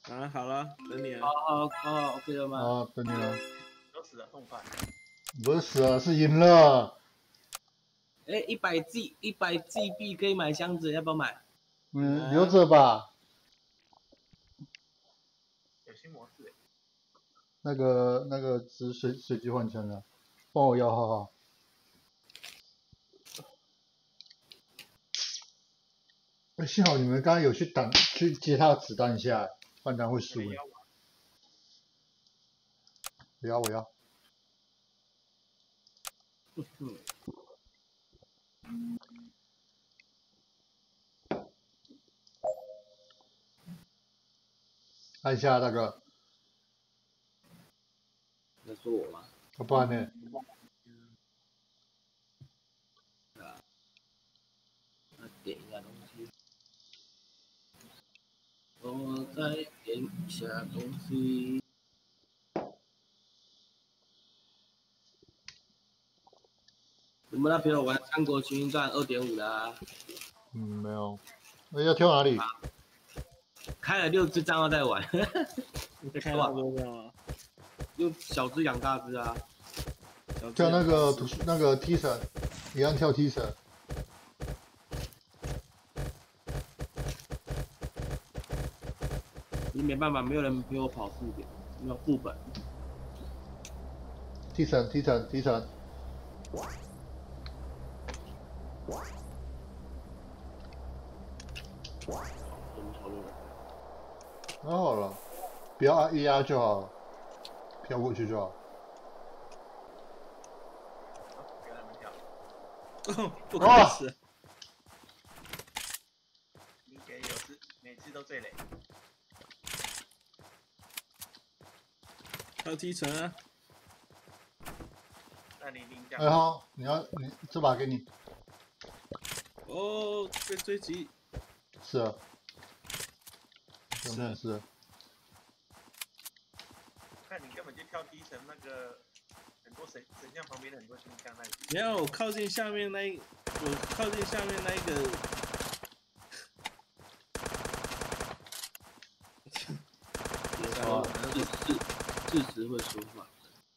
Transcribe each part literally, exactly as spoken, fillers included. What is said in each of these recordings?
啊，好了，等你好了。 好好 ，OK 了吗？ 啊，等你了。 都死了，这么快？ 不是死了，是赢了。 哎，一百 G 一百 G 币可以买箱子，要不要买？ 嗯，留着吧。 有新模式。 那个那个是随随机换枪的，帮我要号号。哎，幸好你们刚刚有去挡去接他的子弹下来，不然会输。我要我要。按一下那个。 在说我吗？ 不然呢？ 啊，那点一下东西。我再点一下东西。你们那边有玩《三国群英传》二点五的啊？ 嗯，没有。那要跳哪里？ 开了六只账号在玩。 你在开好多个吗？ 用小只养大只啊。 跳那个图那个梯绳，一样跳梯绳。 你没办法，没有人陪我跑副点，没有副本。 梯绳，梯绳，梯绳。那好了，不要按一压就好了，飘过去就好。 不要那么跳。 哦，不可耻！ 你给有次每次都最累。 跳梯层啊！ 那你领奖。 哎好，你要你这把给你。 哦，被追击。 是啊。真的是。 看你根本就跳梯层，那个很多神神像旁边的很多星象那里。 没有，我靠近下面那一，我靠近下面那一个。 哦，事事事实会说话。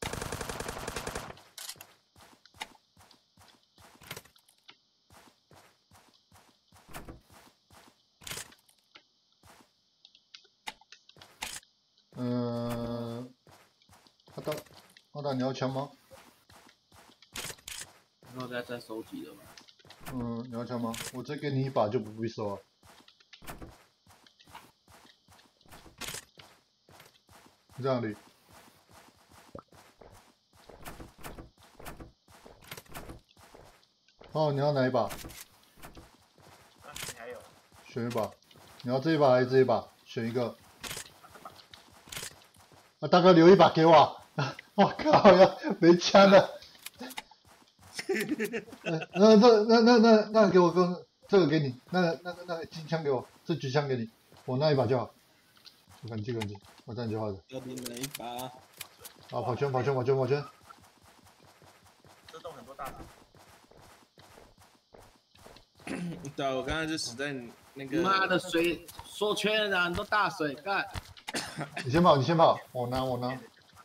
嗯，阿达，阿达你要枪吗？ 然后再再收集了嘛。 嗯，你要枪吗？我再给你一把就不必收了。这样里。哦，你要哪一把？ 啊，你还有？ 选一把。你要这一把还是这一把？选一个。啊，大哥留一把给我。我靠呀，没枪了。那这那那那那给我个这个给你，那个那个那个金枪给我，这举枪给你，我那一把就好。我感激感激，我这样就好了。 要你哪一把？ 啊，跑圈跑圈跑圈跑圈。 这洞很多大的。 对啊，我刚刚就死在你那个。 妈的水说圈啊，很多大水干。 你先跑，你先跑，我拿我拿。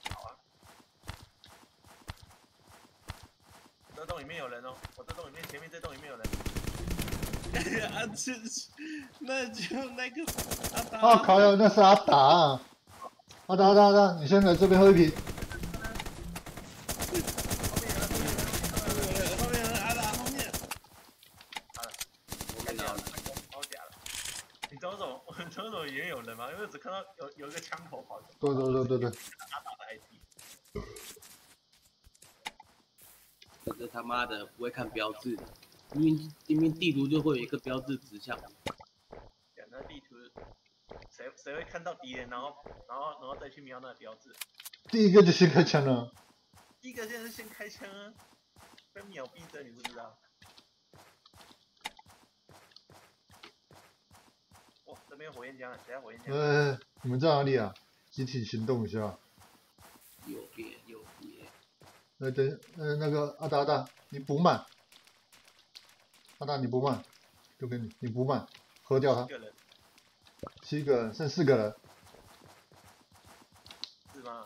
这洞里面有人哦，我这洞里面前面这洞里面有人。 啊，这那就那个阿达。 啊靠呀，那是阿达、啊。阿达阿达阿达，你先来这边喝一瓶。 后面人阿达后面。 好了，我看到了，包夹了。你走走，我走走也有人吗？因为只看到有有一个枪口跑。 对对对对对。 阿达的 I D。 这他妈的不会看标志，明明明明地图就会有一个标志指向。 讲那地图，谁谁会看到敌人，然后然后然后再去瞄那个标志？ 第一个就先开枪了。 第一个现在是先开枪啊，被秒毙的你不知道？哇，这边有火焰枪，谁要火焰枪？ 呃，你们在哪里啊？集体行动一下。 右边右边。 呃，等，呃，那个阿达阿达，你补满。阿达你补满，就给你，你补满，喝掉它。 七个人。 七个人，剩四个人。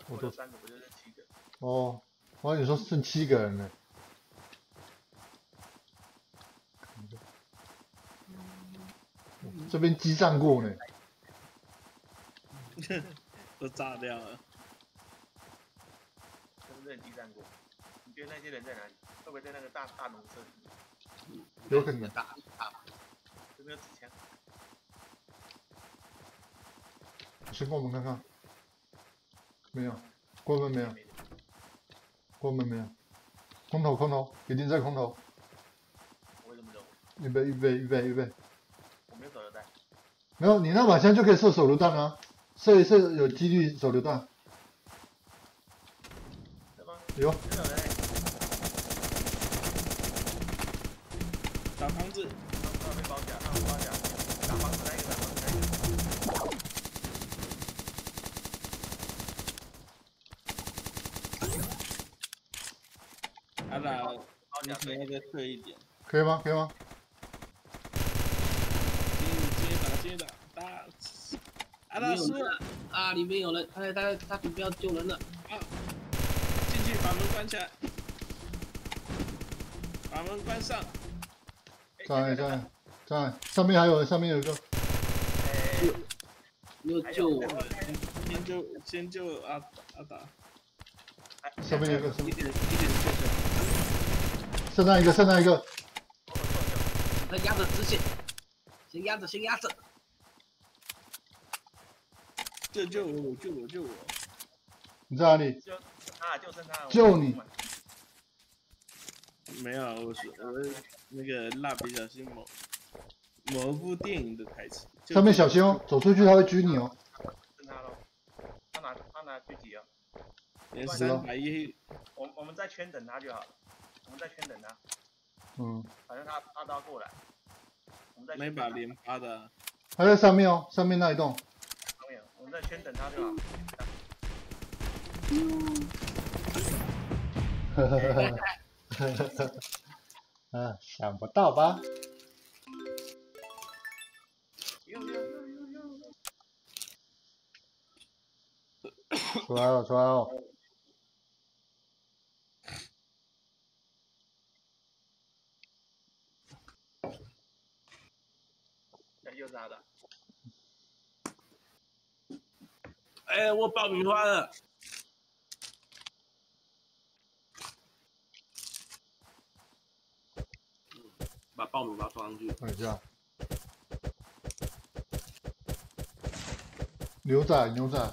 我都我三个不就是七个？ 哦，我跟你说剩七个人呢。这边激战过呢。 都炸掉了。 是不是很激战过？你觉得那些人在哪里？会不会在那个大大农舍里面？ 有可能大大。 有没有纸枪？ 先关门看看。没有，关门没有，关门没有。空投空投，一定在空投。 我怎么走？ 预备预备预备预备。 我没有手榴弹。 没有，你那把枪就可以射手榴弹啊，射一射有几率手榴弹。 是吗？ 有。 真的嘞。 打房子。 他被包夹，他被包夹。打房子那一个，打房子那一个。 阿达，你想要再退一点。 可以吗？可以吗？ 接打接打打。阿达输了啊！里面有人，他他他准备要救人了。 啊！进去把门关起来，把门关上。 在在在，上面还有，上面有一个。 没有救我， 先救先救阿阿达。 上面有一个， 一点一点血水。 剩那一个，剩那一个。 他压着直线，先压着，先压着。 救救我！救我！救我！ 你在哪里？ 就他，就剩他。 救你！ 没有，我是我是那个蜡笔小新某某部电影的台词。 上面小心哦，走出去他会狙你哦。 剩他喽，他拿他拿狙击哦。 连三百一。 我我们在圈等他就好了，我们在圈等他。 嗯。 反正他他都要过来。我们在。 没把连发的、啊。 他在上面哦，上面那一栋。 上面，我们在圈等他就好。 呵呵呵呵呵呵。啊，想不到吧？出来了，出来了。 又是他的。 哎、欸，我爆米花了。把爆米花放上去。 等一下。牛仔，牛仔。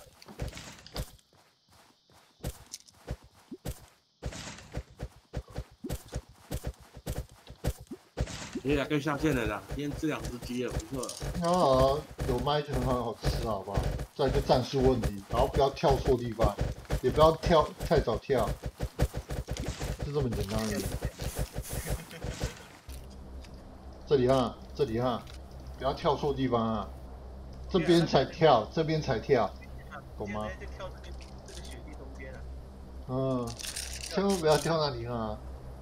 你俩更下线了啦！今天吃两只鸡也不错了。 啊，有麦就很好吃，好不好？再就战术问题，然后不要跳错地方，也不要跳太早跳，就这么简单而已。这里哈，这里哈，不要跳错地方啊！这边才跳，这边才跳，懂吗？ 就跳这个这个雪地中间啊。 嗯，千万不要跳那里哈。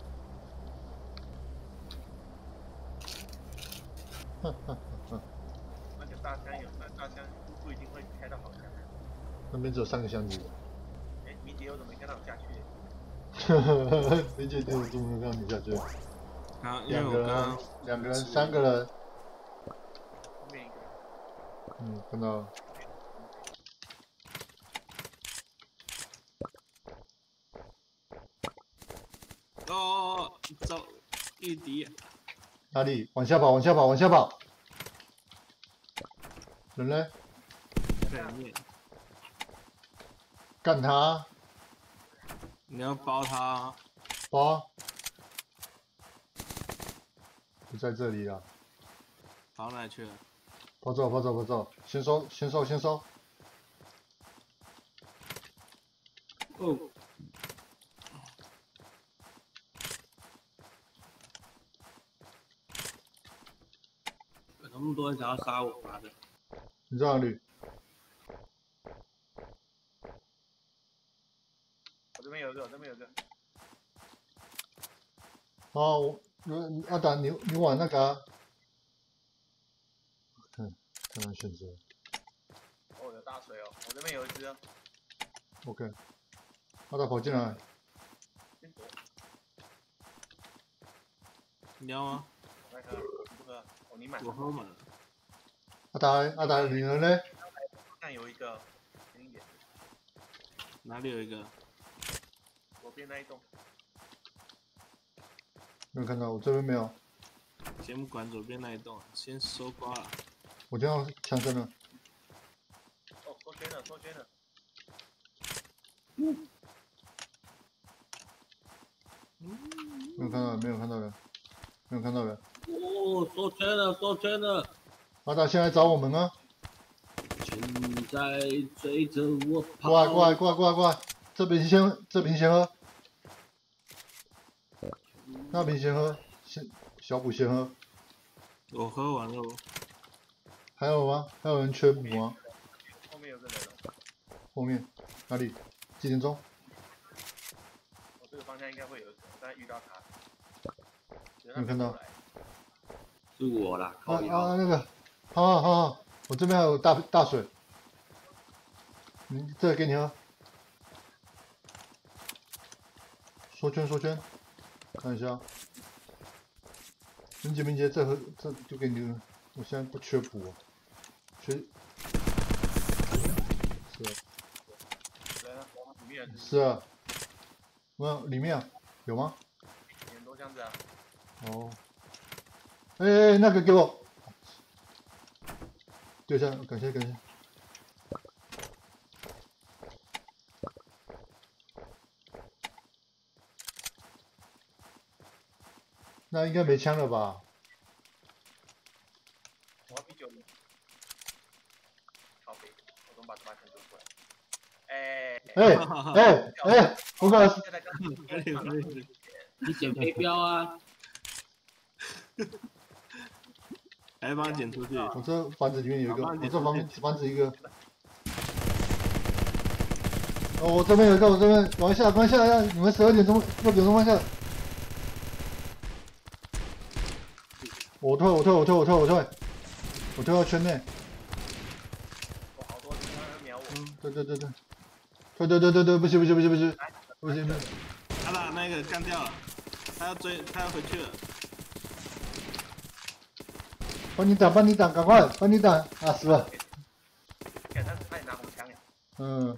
哼哼哼。 那个大枪有，那大枪不一定会开到好枪。 那边只有三个箱子。 哎，明杰我怎么没看到我下去？ 呵呵呵呵，明杰怎么怎么没看到你下去？两个人，两个人，三个人。 后面一个。 嗯，看到了。 哦，走，御敌。 哪里？往下跑，往下跑，往下跑。人呢？ 对面。 干他！ 你要包他。 包。不在这里了。 跑哪去了？ 跑走，跑走，跑走！先收，先收，先收。 哦。那么多人想要杀我，妈的！ 你在哪里？ 我这边有一个，我这边有一个。 哦，我阿达，你你往那个、啊。看，看他选择。 哦，有大水哦，我这边有一只哦。 OK， 阿达跑进来， 先躲， 你要吗？ 我来喝，你不喝？哦，你买。 我喝满了。 阿达阿达你人呢？ 看有一个，近一点， 哪里有一个？ 左边那一栋。 没有看到，我这边没有。 先不管左边那一栋，先收刮了。 我这样枪声了。 哦，收圈了，收圈了。 没有看到，没有看到人，没有看到人。 哦，收圈了，收圈了！ 阿达先来找我们啊！ 现在追着我跑。 过来过来过来过来过来，这瓶先这瓶先喝，那瓶先喝，先小补先喝。 我喝完了。 还有吗？还有人缺补吗？ 后面有个人哦。 后面哪里？几点钟？ 我这个方向应该会有一个，我刚才遇到他。 没有看到。 是我啦， 啊靠腰。 啊那个，好好好好，我这边还有大大水，嗯，这个给你喝。缩圈缩圈，看一下。明杰明杰，这盒这就给你了，我现在不缺补、啊，缺。是啊。 来了，里面有是啊。没有里面、啊、有吗？ 很多箱子啊。 哦。哎哎、欸，那个给我。对下，感谢感谢。那应该没枪了吧？ 我要啤酒你。靠北，我怎么把这把枪丢出来？哎哎哎哎，我把可以可以。 你捡飞镖啊！ 来帮他捡出去。 我这房子里面有一个，我这房房子一个。哦，我这边有一个，我这边往下往下，让你们十二点钟六点钟往下。我退我退我退我退我退，我退到圈内。 我好多人在瞄我。 嗯，对对对对，对对对对对，不行不行不行不行，不行不行。 他把那个干掉了，他要追，他要回去了。 帮你挡帮你挡，赶快帮你挡啊！死了。 看他他也拿红枪呀。 嗯。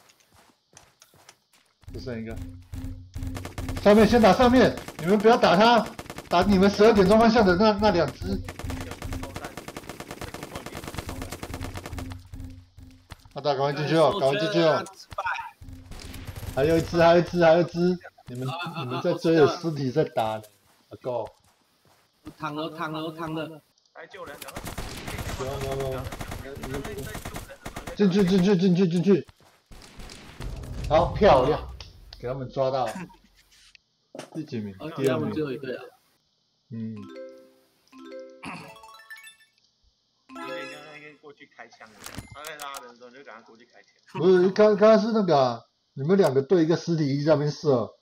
只剩一个。上面先打上面，你们不要打他。打你们十二点钟方向的那那两只。阿达，赶快进去哦，赶快进去哦！还有一只，还有一只，还有一只，你们你们在追着尸体在打，阿狗。 我躺了，躺了，我躺了。 来救人，然后。 不要不要不要！进去进去进去进去！好漂亮，给他们抓到。第几名？第二名。 最后一队啊。 嗯。 你可以刚刚应该过去开枪的，他在拉人的时候就赶快过去开枪。 不是，刚刚是那个、啊，你们两个对一个尸体一直在那边射。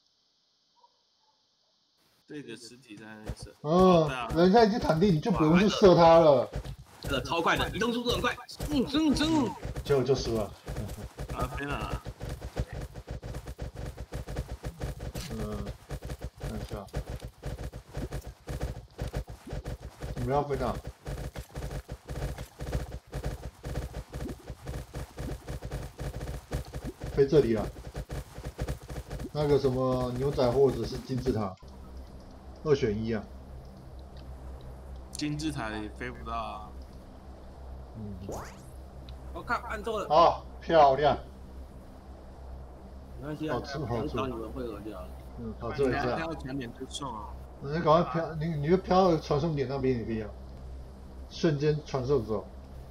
对着尸体在那边射。 嗯， 啊、 人家已经躺地，你就不用去射他了。 这个超快的，移动速度很快。嗯嗯嗯。 结果就输了。 啊，飞了。 嗯，看一下。你们要飞哪？飞这里了。那个什么牛仔或者是金字塔，二选一啊。 金字塔也飞不到啊。 嗯。 我靠，按错了。 好，漂亮。 没关系啊， 好吃好吃。 找你们会合就好了。 嗯，好，这一下。 飘传点就送啊。 你赶快飘，你你就飘到传送点那边也可以啊，瞬间传送走。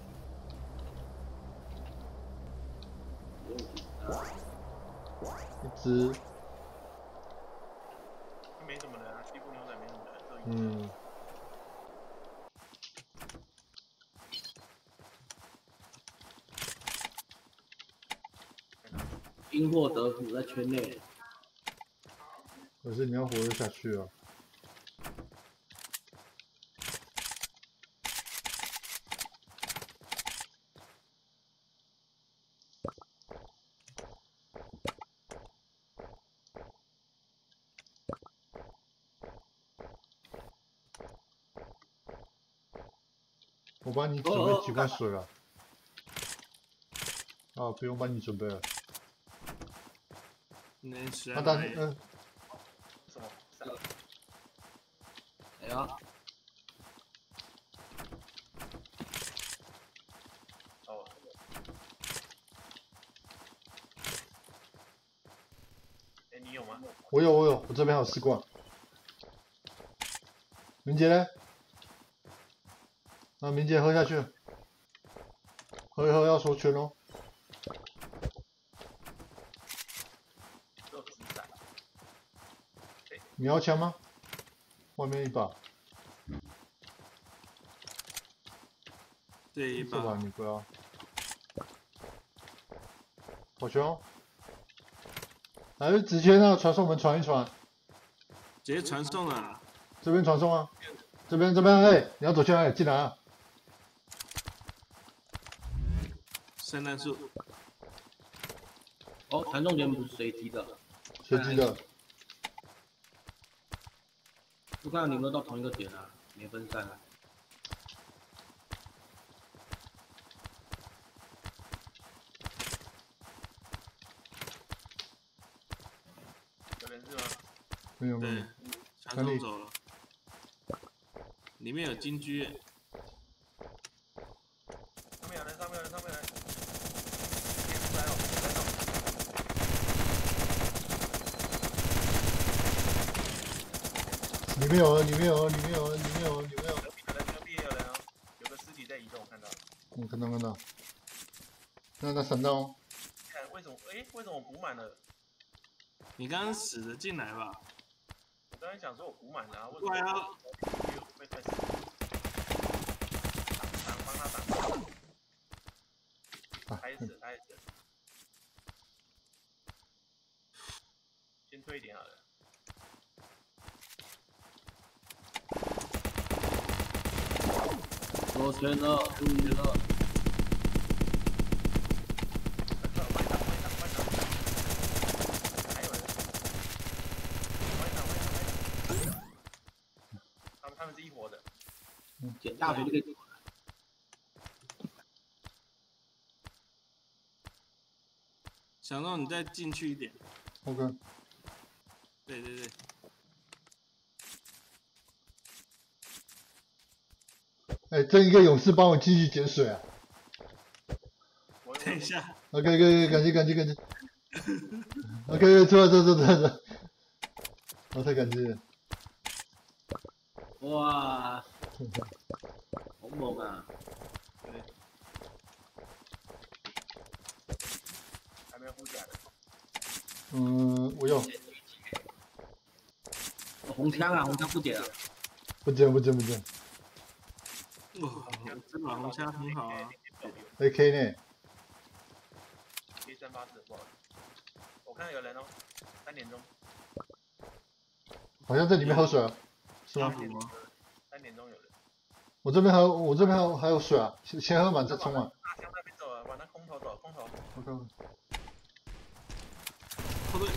一只。 没什么人啊，西部牛仔没什么人。 嗯。 因祸得福，在圈内。 可是你要活得下去啊。 我帮你准备几罐水了。啊，不用帮你准备了。 能吃那大嗯， 什么？ 哎呀， 哦。哎，你有吗？ 我有我有，我这边还有四罐。明杰呢？那明杰喝下去，喝一喝要收圈哦。 有纸伞。 你要枪吗？外面一把。 这一这把把你不要。好球！来，直接那个传送门传一传， 直接传送了。 这边传送啊，这边这边哎，你要走进来，进来啊！ 圣诞树。 哦，传送点不是随机的， 随机的。 就看你有没有到同一个点啊，没分散啊。 有人是吗？ 没有没有对，，传送走了。里面有金居。 上面有人，上面有人，上面有人。来哦，来哦。 里面有人，里面有人，里面有人，里面有人，里面有人。 隔壁有人，隔壁也有人哦，有个尸体在移动，看到。 嗯，看到看到。那那闪到哦。 看为什么？哎，为什么我补满了？ 你刚刚死的进来吧？ 我刚才想说我补满了啊，为什么？ 对啊。 被开始。挡挡，帮他挡。他也死，他也死。先推一点好了。 左圈了，注意了。 还有人。外挡，外挡，外挡。他们他们是一伙的。 捡大锤就可以。 想让你再进去一点。 OK。 对对对。 哎，这一个勇士帮我继续捡水啊！ 等一下。 OK OK， 感谢感谢感谢。OK， 出来出来出来出来。我太感激了。 哇，好猛啊！ 对。 还没有护甲的。 嗯，我有。 红枪啊，红枪不捡啊。 不捡不捡不捡。 哇，这把红枪很好啊。 A K 呢 ？A 三八四不好。我看到有人哦，三点钟。 好像在里面喝水啊，是吗？ 三点钟有人。 我这边还有，我这边还有还有水啊，先先喝满再冲啊。 大枪那边走了，往那空投走，空投。 OK。 后队。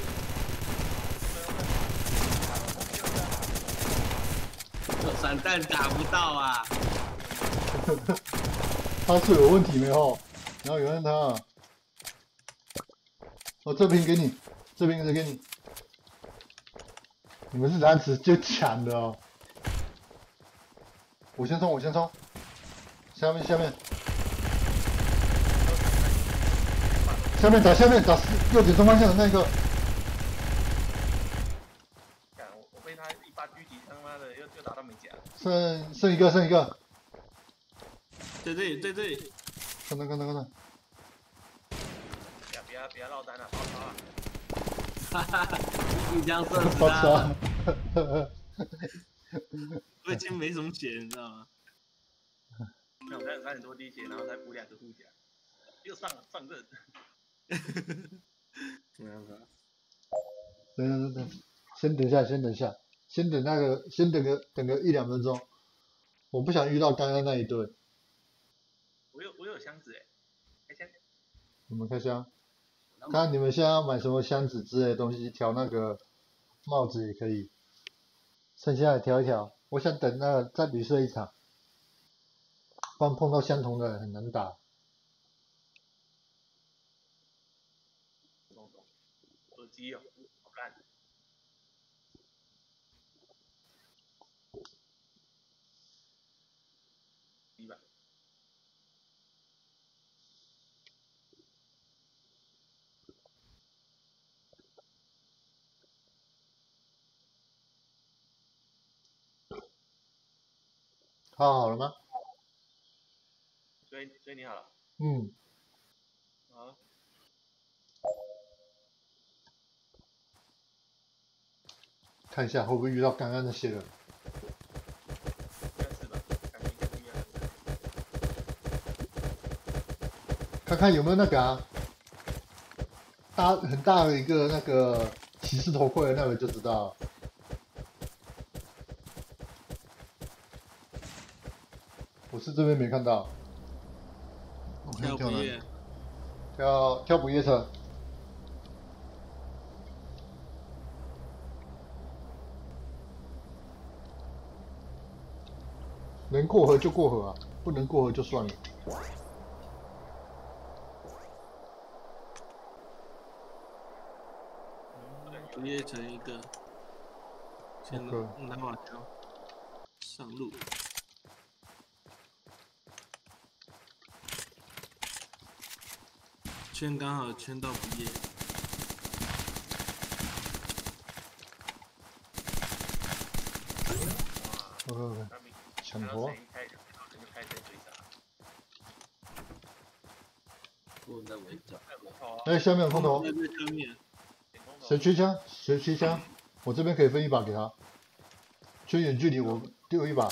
这散弹打不到啊！ 他是有问题没有？然后原谅他、啊。哦，这瓶给你，这瓶也给你。你们是男子就抢的哦。我先冲，我先冲。下面下面。下面打下面打右点中方向的那个。 我我被他一发狙击，他妈的又又打到没甲。 剩剩一个，剩一个。 在这里，在这里。 看到看到看到。 不要不要不要落单了，跑跑啊！ 哈哈，一枪射死他。 我已经没什么血，你知道吗？ 那我才有三点多滴血，然后再补两个护甲，又上了上任。 没办法。 等等等，先等一下，先等一下，先等那个，先等个等个一两分钟。我不想遇到刚刚那一对。 我有我有箱子哎，开箱。 你们开箱。看你们现在要买什么箱子之类的东西，调那个帽子也可以。剩下的调一调。我想等那个再旅社一场。 不然碰到相同的很难打。 懂懂。耳机哦，好看。一百。 他好了吗？ 所以所以你好了。 嗯。 好。 看一下会不会遇到刚刚那些人。 应该是吧，感觉应该不一样。 看看有没有那个啊，大很大的一个那个骑士头盔的那个就知道。我是这边没看到。 跳不夜， 跳跳不夜车。能过河就过河啊，不能过河就算了。 不夜城一个，先拿把枪上路。圈刚好圈到不夜。 呃，抢头。 我在围剿。 哎，下面有空投。 在下面。 谁缺枪？谁缺枪？我这边可以分一把给他。缺远距离我丢一把。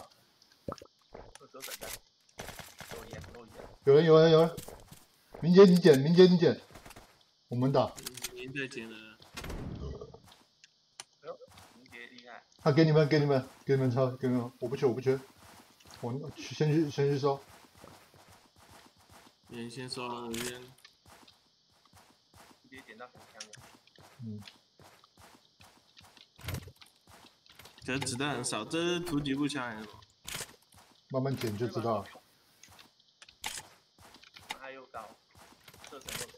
有人有人有人。明杰你捡，明杰你捡。我们打。 明在捡了。 明杰厉害。 他给你们给你们给你们抄给你们，我不缺我不缺。我先去先去收。 你先收了，我先。 直接捡到红枪了。 嗯。 这子弹很少，这是突击步枪还是什么？ 慢慢捡就知道了。 他又高，射程又长。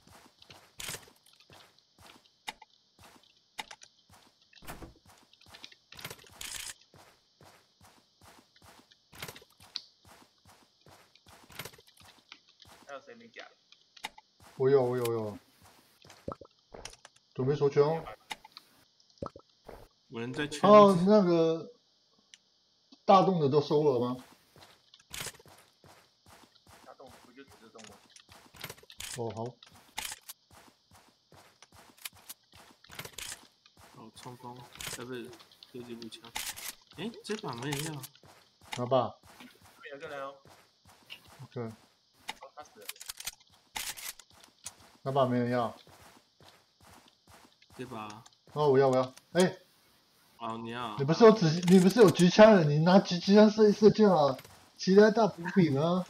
还有谁没甲？ 我有我有我有。准备收拳哦。 有人在圈。 哦，那个大洞的都收了吗？ 大洞不就只是洞吗？ 哦好。 哦，冲锋，呃不是，突击步枪。哎，这把没人要。 拿吧。 这边有个人哦。 OK。 哦，他死了。 拿把没人要。 这把。 哦，我要我要，哎、欸。 哦，你要。 你不是有子，你不是有狙枪的，你拿狙狙枪射一射就好，其他大补品啊。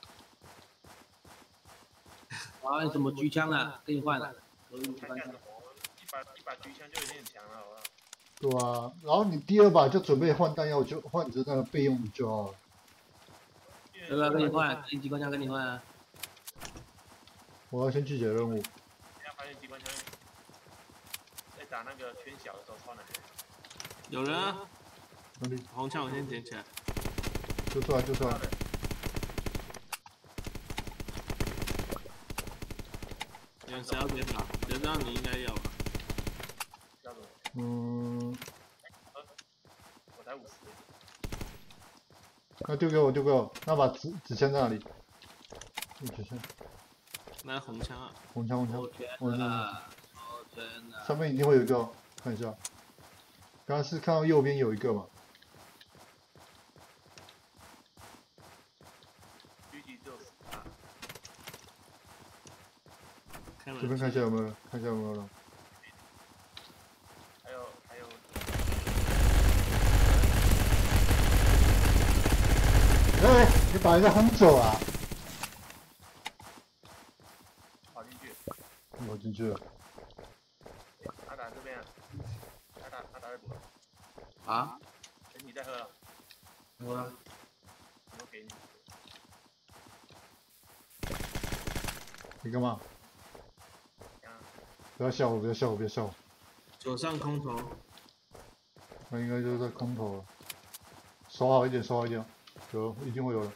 啊，你什么狙枪啊？给你换了。 看干什么？一把一把狙枪就已经很强了，好不好？ 对啊，然后你第二把就准备换弹药，就换成那个备用的就好了。 要不要跟你换？跟机关枪跟你换啊。 我要先去解任务。 现在发现机关枪在打那个圈小的时候超难的。 有人啊！ 哪里？ 红枪我先捡起来。 就出来就出来。 有人谁要这把？觉得你应该要吧？ 要什么？ 嗯。 我才五十。 那丢给我丢给我，那把纸纸枪在哪里？纸枪。 那红枪啊。 红枪红枪。 我天哪！我天哪！ 上面一定会有一个，看一下。刚刚是看到右边有一个嘛？ 狙击只有十八。 这边看一下有没有，看一下有没有了。 还有还有。 哎、欸，你把人家轰走啊！ 跑进去。 跑进去了。 他打这边啊。他打他打在左。 啊？ 哎，你在喝了？ 喝了。 我给你。 你干嘛？ 啊， 不要笑我，不要笑我，不要笑我。 左上空投， 那应该就是在空投了。守好一点，守好一点，有一定会有的。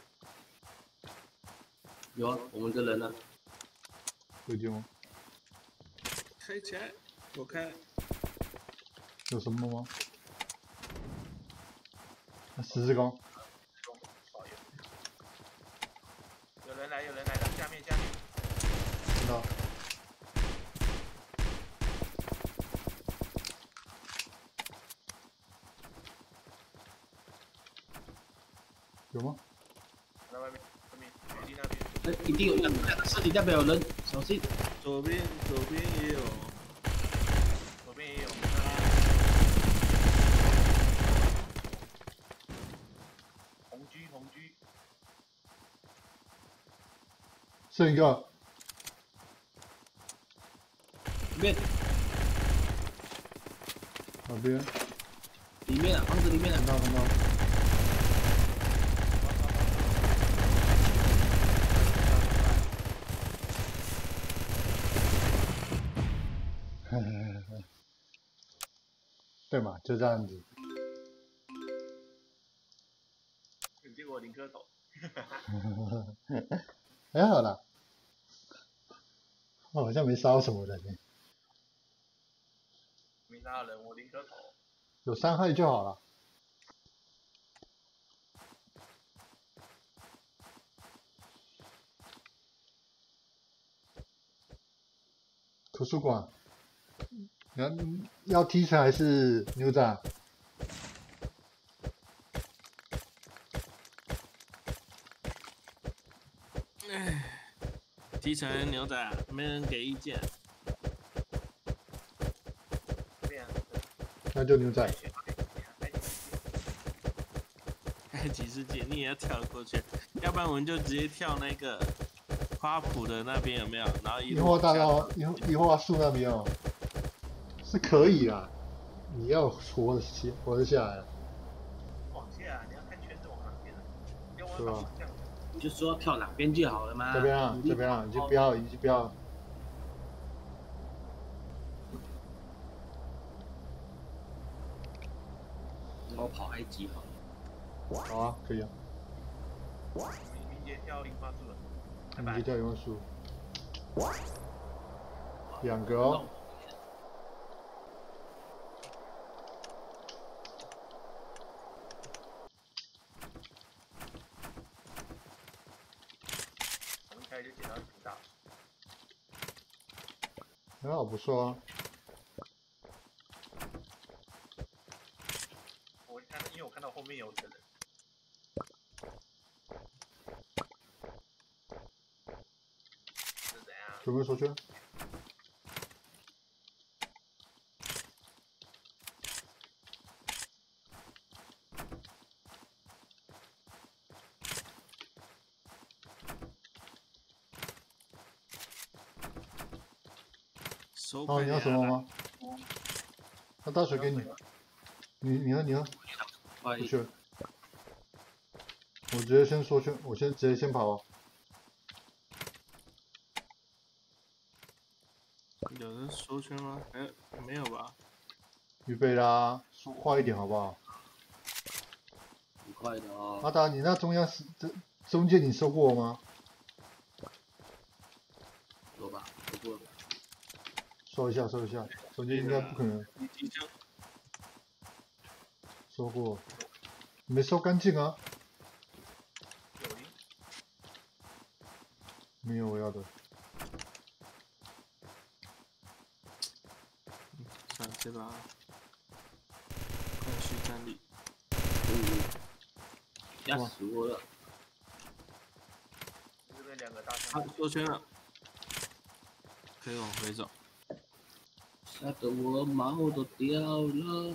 有啊，我们的人呢？ 有一定吗？ 开起来，我开。 有什么吗？十字弓。 有人来，有人来了，下面下面。 看到。有吗？ 在外面，外面，决定那边。 哎，一定有两个尸体代表有人，小心。 左边，左边也有。 左边也有。红狙，红狙。 剩一个。 里面。 哪边？ 里面啊，房子里面啊。 看到看到。对嘛，就这样子。 结果零颗头。 还好啦，我好像没杀到什么人呢。 没杀到人，我零颗头。 有伤害就好了。图书馆，要要梯层还是牛仔？ 唉，提成牛仔，没人给意见。 对啊。 那就牛仔。 开几十节你也要跳过去，要不然我们就直接跳那个花圃的那边有没有？然后一樱花大道、樱樱花树那边哦，是可以啦。你要活得下，活得下来。 往下，你要看圈子往哪边了。 对吧？ 你就说跳哪边就好了嘛。 这边啊，这边啊，你就不要，你就不要。 我跑埃及好了。 好啊，可以啊。 明杰跳樱花树了。 明杰跳樱花树。两个哦。 我一开始就捡到一瓶大。 很好，不错啊。 我看，因为我看到后面有个人。是怎样？ 准备收圈。哦，你要什么吗？那大水给你。你你呢？你呢？不去。我直接先缩圈，我先直接先跑啊。 有人缩圈吗？哎，没有吧？ 预备啦，说快一点好不好？ 很快的哦。 阿达，你那中央是这中间你收过吗？ 有吧，收过了。 收一下，收一下，中间应该不可能。收过，没收干净啊。没有我要的。 算了，先把空虚战力。 嗯，吓死我了。 这边两个大枪。 啊，缩圈了，可以往回走。 吓得我毛都掉了。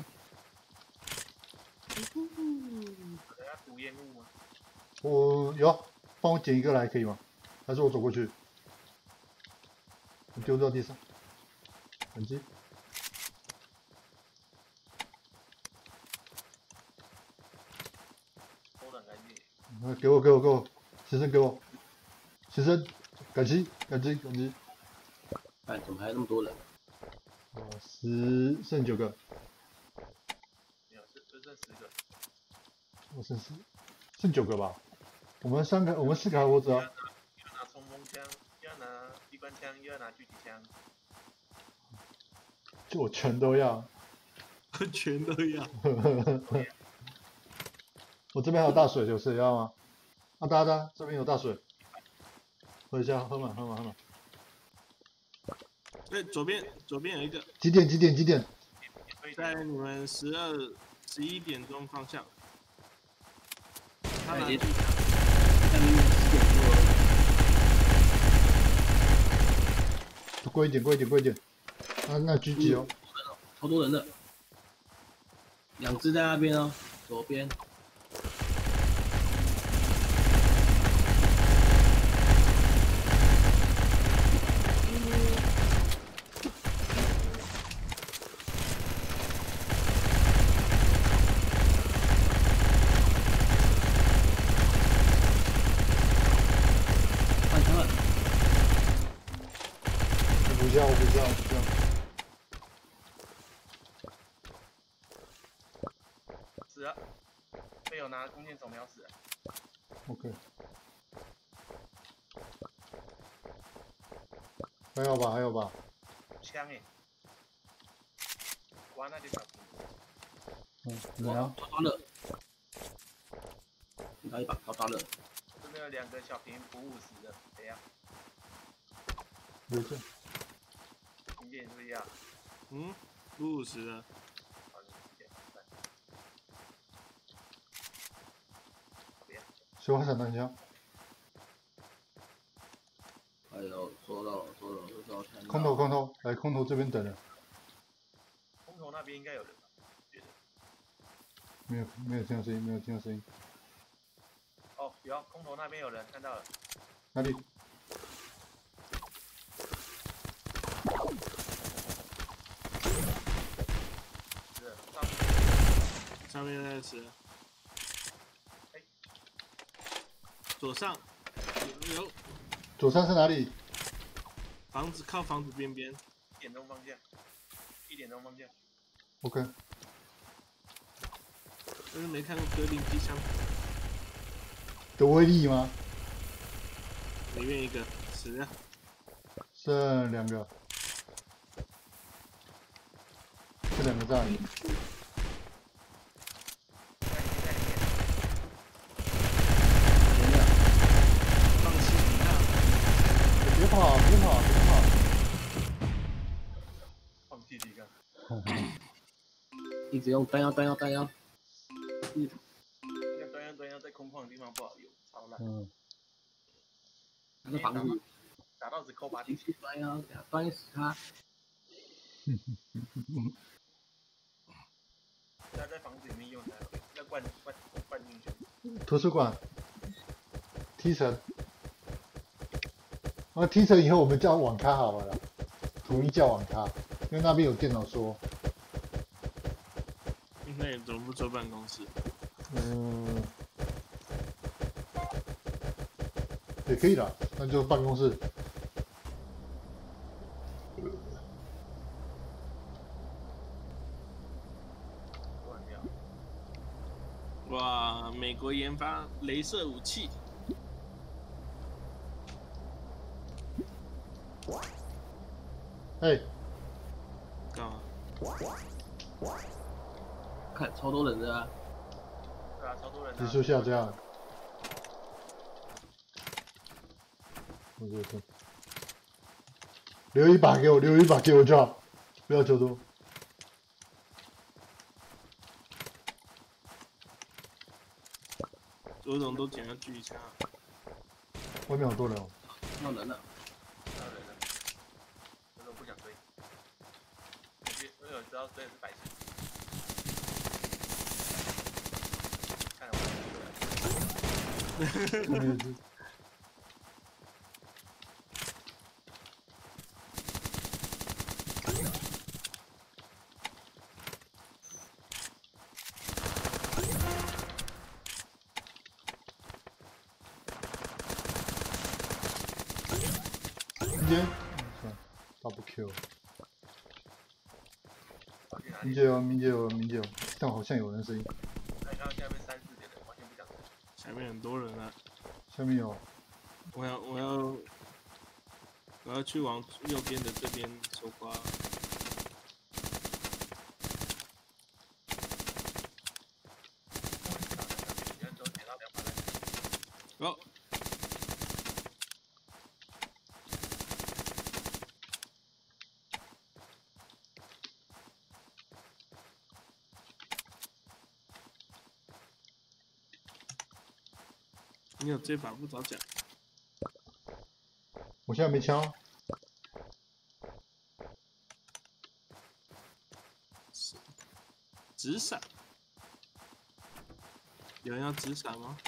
等下毒烟雾吗？ 我有，帮我捡一个来可以吗？还是我走过去？我丢到地上。反击。 收的很干净。 那给我给我给我，先生给我，先生感激感激感激。 哎，怎么还有那么多人？ 哦，十剩九个， 没有，是就剩十个。 我剩十，剩九个吧。我们三个，我们四个还活着啊。 又要拿冲锋枪，又要拿机关枪，又要拿狙击枪。 就我全都要。 全都要。 我这边还有大水，有谁要吗？啊，大家这边有大水，喝一下，喝满，喝满，喝满。 对，左边左边有一个， 几点？几点？几点？ 在你们十二十一点钟方向。他哎， 拿也下面十点多， 过一点，过一点，过一点。那那狙击哦， 超多人的，两只在那边哦，左边。换枪了， 我补一下，我补一下，我补一下。 死了，被有拿弓箭手瞄死了。 OK。还有吧，还有吧。 枪哎，哇，那就小心。 嗯，人啊， 抓抓乐，拿一把抓抓乐。 这边有两个小瓶补五十的，谁呀？ 留着。 听见注意啊。 嗯，五五十的。 好，你几点？别。 雪花散弹枪。 还有收到了，收到了，收到了。 空投，空投，来空投这边等人。 空投那边应该有人吧？觉得。 没有，没有听到声音，没有听到声音。 哦，有，空投那边有人看到了。 哪里？ 是上面。 上面那是。 哎。 左上有有。 左上是哪里？ 房子靠房子边边。 一点钟方向。一点钟方向。 OK。 但是没看过格林机枪。 有威力吗？ 里面一个死了。 剩两个。这两个在哪里？ 放弃你看。 别跑，别跑，别跑。 放弃这个。 一直用弹药，弹药，弹药。一要端要端要在空旷的地方不好用，超烂。 嗯。 那个房子。 打到只扣八进点。 去端呀，给他端死他。 要在房子里面用才好，要灌灌灌进去。 图书馆。T 层。啊 ，T 层以后我们叫网咖好了啦，统一叫网咖，因为那边有电脑说。 那你怎么不坐办公室？ 嗯，也可以啦，那就办公室。 哇，美国研发雷射武器。 哎， 干嘛？ 看超多人的啊！ 对啊，超多人、啊。 指数下降。我这是。留一把给我，留一把给我就好，不要求多。 左总都捡了狙击枪。 外面好多人哦。 要人了。 要人了。我都不想追。我觉我有知道追的是百姓。看我。 明杰，算了 ，double kill。 跑去哪里？ 明杰有，明杰有，明杰有，但好像有人声音。 那刚刚下面三四点人，完全不讲。 下面很多人啊， 下面有， 我要我要我要去往右边的这边收刮。 你看，只有捡到两把来。 哦，你有这把不早讲。 我现在没枪。 直闪，有人要直闪吗？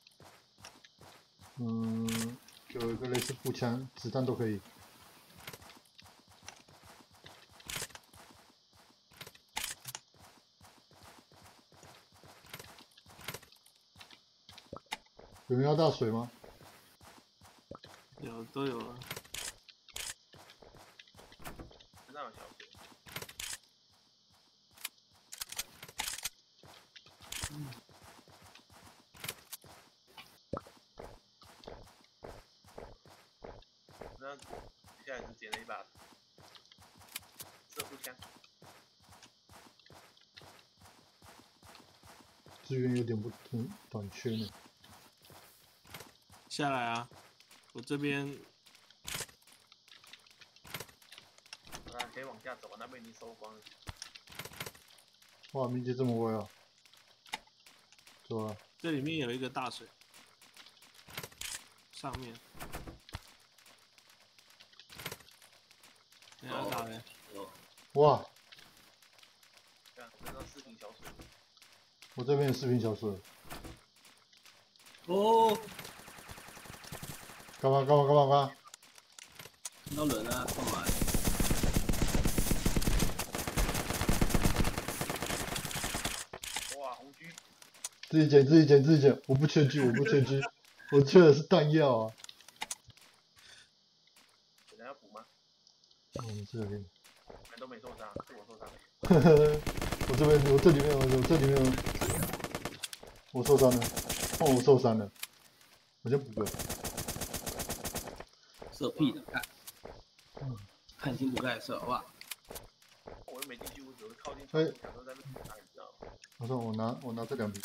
嗯，给我一个类似步枪，子弹都可以。有人要倒水吗？ 有都有啊。 身上有小水。 嗯。 那接下来是捡了一把射步枪。 资源有点不短短缺呢。 下来啊！我这边啊，可以往下走，那边已经收光了。 哇，明杰这么威啊！走啊！ 这里面有一个大水，上面。你要打嘞？ 哇！ 对啊，身上四瓶小水。 我这边有四瓶小水。 哦， 干嘛干嘛干嘛干嘛？ 看到人啊，干嘛？ 哇，红狙！ 自己捡自己捡自己捡，我不缺狙我不缺狙，我缺的是弹药啊！ 有人要补吗？ 嗯，这边。 你们都没受伤，是我受伤了。 呵呵，我这边我这里面有，我这里面有，我受伤了，哦，我受伤了，我先补个。 射屁的，看，看清楚再射，好不好？ 我又没进去，我只是靠近窗户，想说在那打，你知道吗？ 我说我拿我拿这两瓶。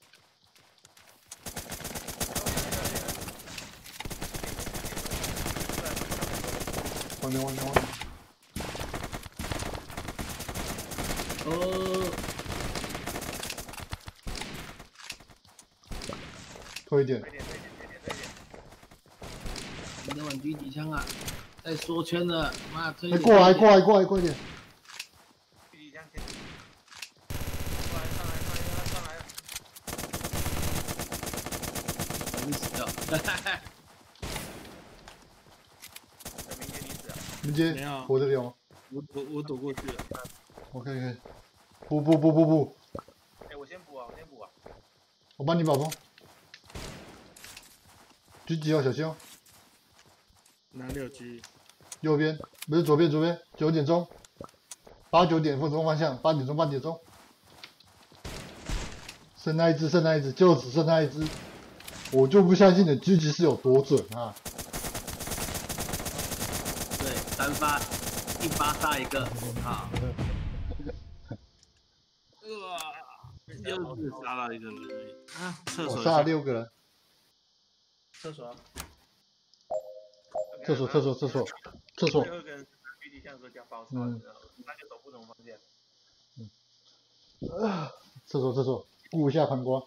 外面外面外面。 哦， 推一点。 推点推点推点推点。 你的玩狙几枪啊？在缩圈了，妈推哎， 点！ 过来过来过来快点！ 狙击枪先。上来上来上来上来！ 我们死掉，哈哈哈。 明天你死啊！ 明杰没有活着了吗？ 我我我躲过去了。 我可以可以。不不不不不， 哎，我先补啊，我先补啊。 我帮你保风。狙击要小心哦。 哪里有狙？ 右边不是左边左边，九点钟，八九点分钟方向，八点钟八点钟。剩那一只，剩那一只，就只剩那一只。我就不相信你的狙击是有多准啊！ 对，三发，一发杀一个，啊！ 又是杀了一个人而已啊！厕所我杀了六个人。 厕所。 厕所厕所厕所厕所。 最后一个人狙击枪说叫爆炸， 嗯。 那就走不同方向。 嗯。啊，厕所厕所，顾一下膀胱。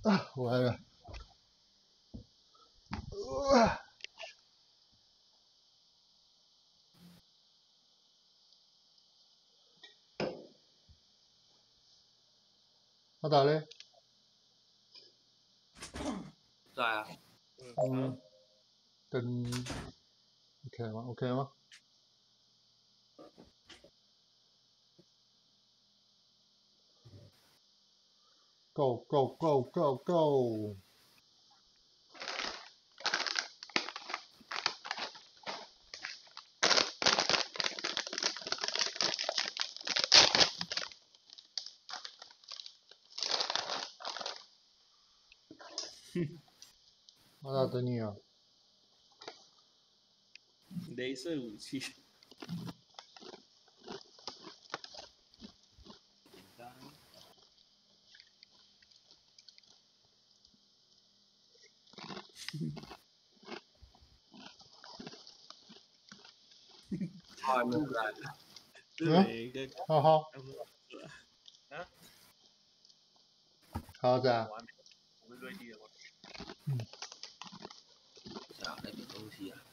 啊，我来了。呃他打嘞？ 在啊， 嗯，等 OK 吗 ？OK 吗？Go go go go go！他打等你啊！ 镭射武器。 他还没有来。 日本一个好好， 啊， 好在啊我。还没，我是瑞迪的吗？ 下那个东西啊，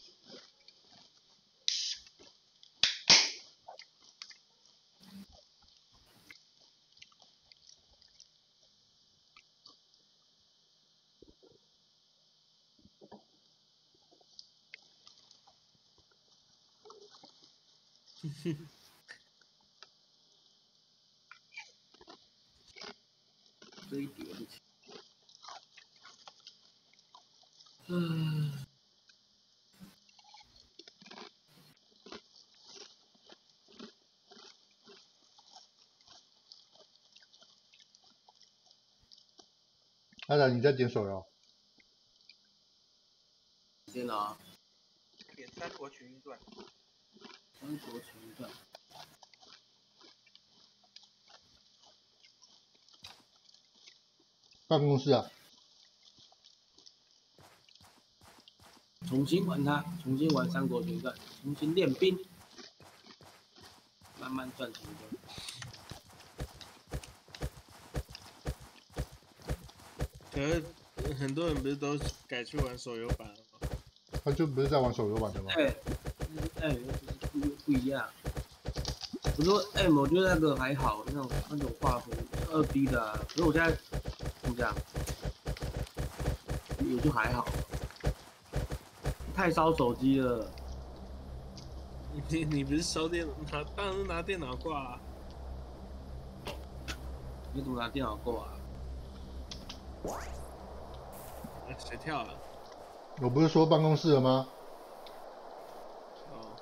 这一点不起。嗯， 阿达，你在点手摇？ 电脑， 点《三国群英传》。 三国群传。 办公室啊？ 重新玩它，重新玩《三国群传》，重新练兵，慢慢赚成功。 可是很多人不是都改去玩手游版了吗？ 他就不是在玩手游版的吗？ 哎、哎、不不一样。我说 M， 我觉得那个还好，那种那种画风二 D 的、啊，可是我现在怎么讲，也就还好，太烧手机了。 你你不是烧电拿，当然是拿电脑挂啊。 你怎么拿电脑过啊？ 哎谁跳了？ 我不是说办公室了吗？ 哦，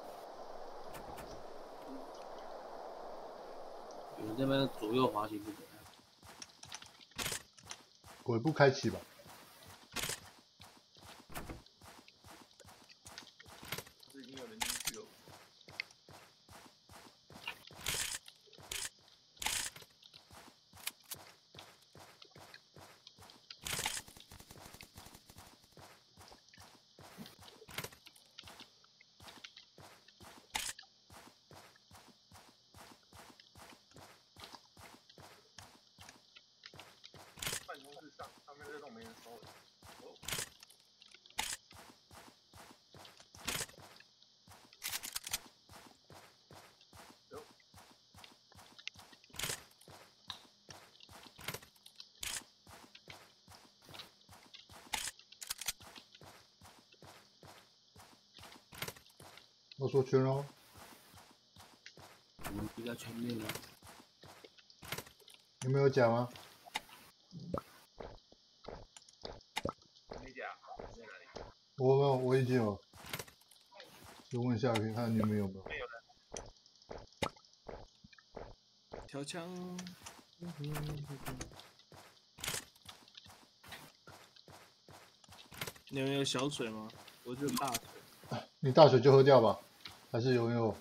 你们这边左右滑行不怎么样？ 鬼步开启吧。 是已经有人进去了。办公室上上面这栋没人收了。哦，有。 我说圈喽。 我们比较全面了。 你们有讲吗？ 没假，在哪里？ 我没有，我已经有。就问一下，看看你们有没有。 没有人。 调枪。嗯哼哼哼你们有小水吗？我就大水。 你大水就喝掉吧，还是有没有？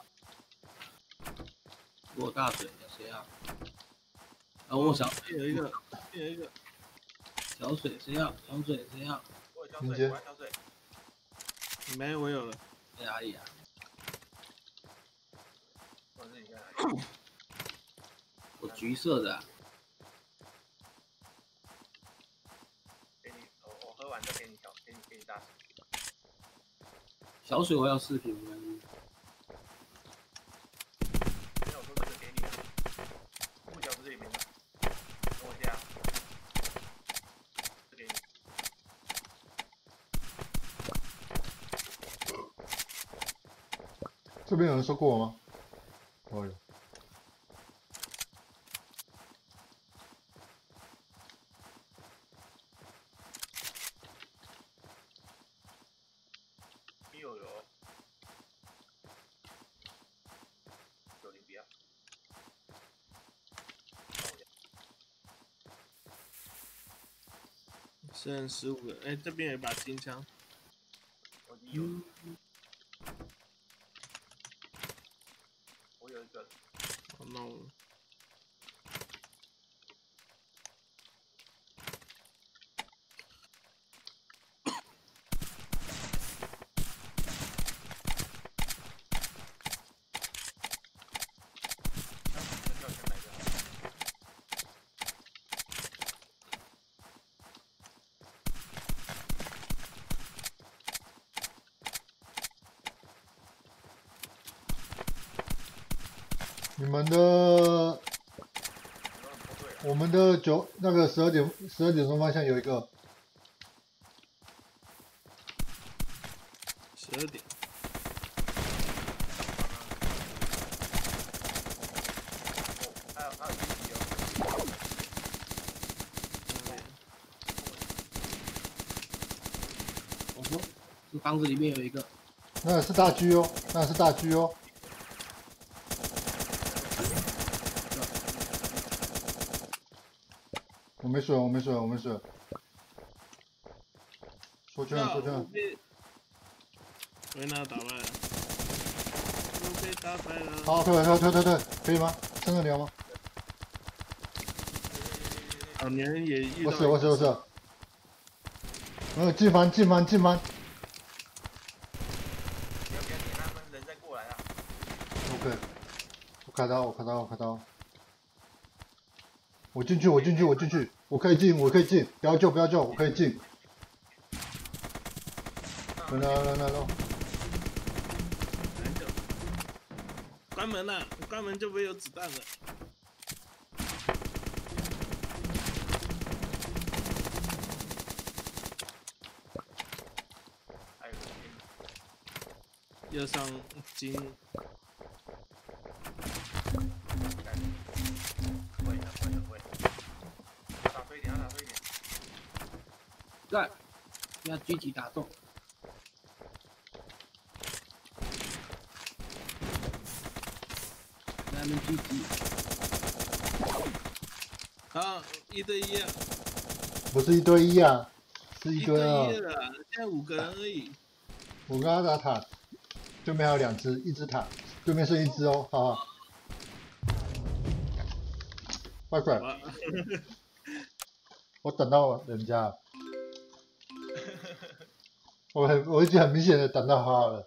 我有大水的谁啊？啊，我小有一个，有一个。 小水谁要？小水谁要？ 我有林杰浇水，我要浇水。 没，我有了。 在哪里啊？ 我是你在哪里？ 我橘色的、啊。 给你大型。 小水我要视频， 没有说这个给你的，木条不是里面的，等我一下，这给你。 这边有人说过吗？哦有。 有有，有你不要。 剩十五个，哎，这边有一把金枪。 我已经有，我有一个。 好弄。 你们的，我们的九那个十二点十二点钟方向有一个， 十二点。 还有还有一级哦。 我说这房子里面有一个， 那是大狙哦，那是大狙哦。我没水，我没水，我没水。出圈了，出圈了。 维纳打败了，我被打败了。 好，退退退退退，可以吗？撑得了吗？ 老年也遇到。 我死我死我死。呃，进房进房进房。 不要不要点他们人再过来啊。 OK， 我开刀我开刀我开刀。我进去我进去我进去，我可以进我可以进，不要救不要救，我可以进。来来来来来。 关门了，关门就没有子弹了。 还有又上金。 会的会的会。打飞点，打飞点。 干，要狙击打中。他们狙击。 好，一对一啊。 不是一对一啊，是一一堆啊。 对一了，现在五个人而已。 我跟他打塔，对面还有两只，一只塔，对面剩一只哦，好好。快快！我等到人家，我很我已经很明显的等到他了。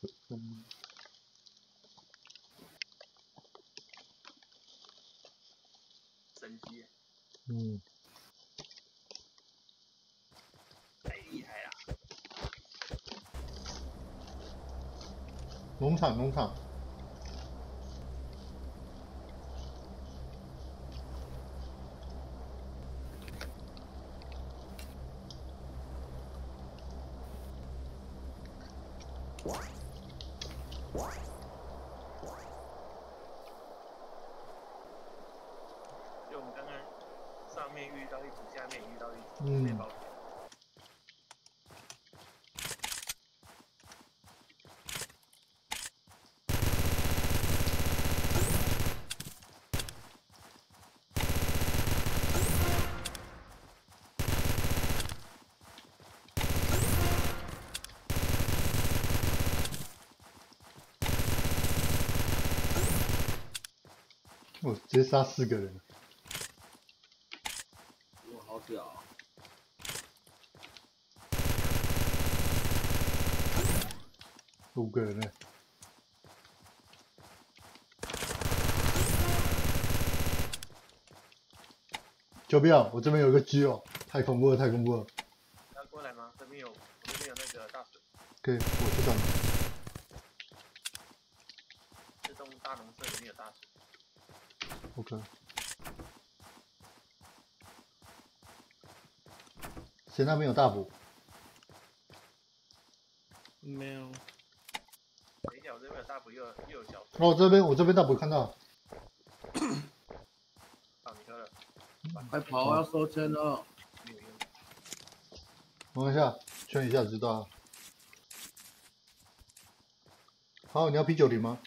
神机。 嗯。 太厉害了。 农场农场。 就我们刚刚上面遇到一组，下面遇到一组， 嗯没保险。 我直接杀四个人。 哇，好屌、啊！ 五个人呢。救不要！我这边有个狙哦，太恐怖了，太恐怖了。 要过过来吗？这边有，我这边有那个大水。 可以，我知道。 这栋大农舍里面有大水。 OK。谁那边有大补？ 没有。 等一下，我这边有大补，又有又有小水。 哦，这边我这边大补看到。 好，你喝了。 快跑，要收钱了。 没有用。 等一下，圈一下知道。好，你要啤酒瓶吗？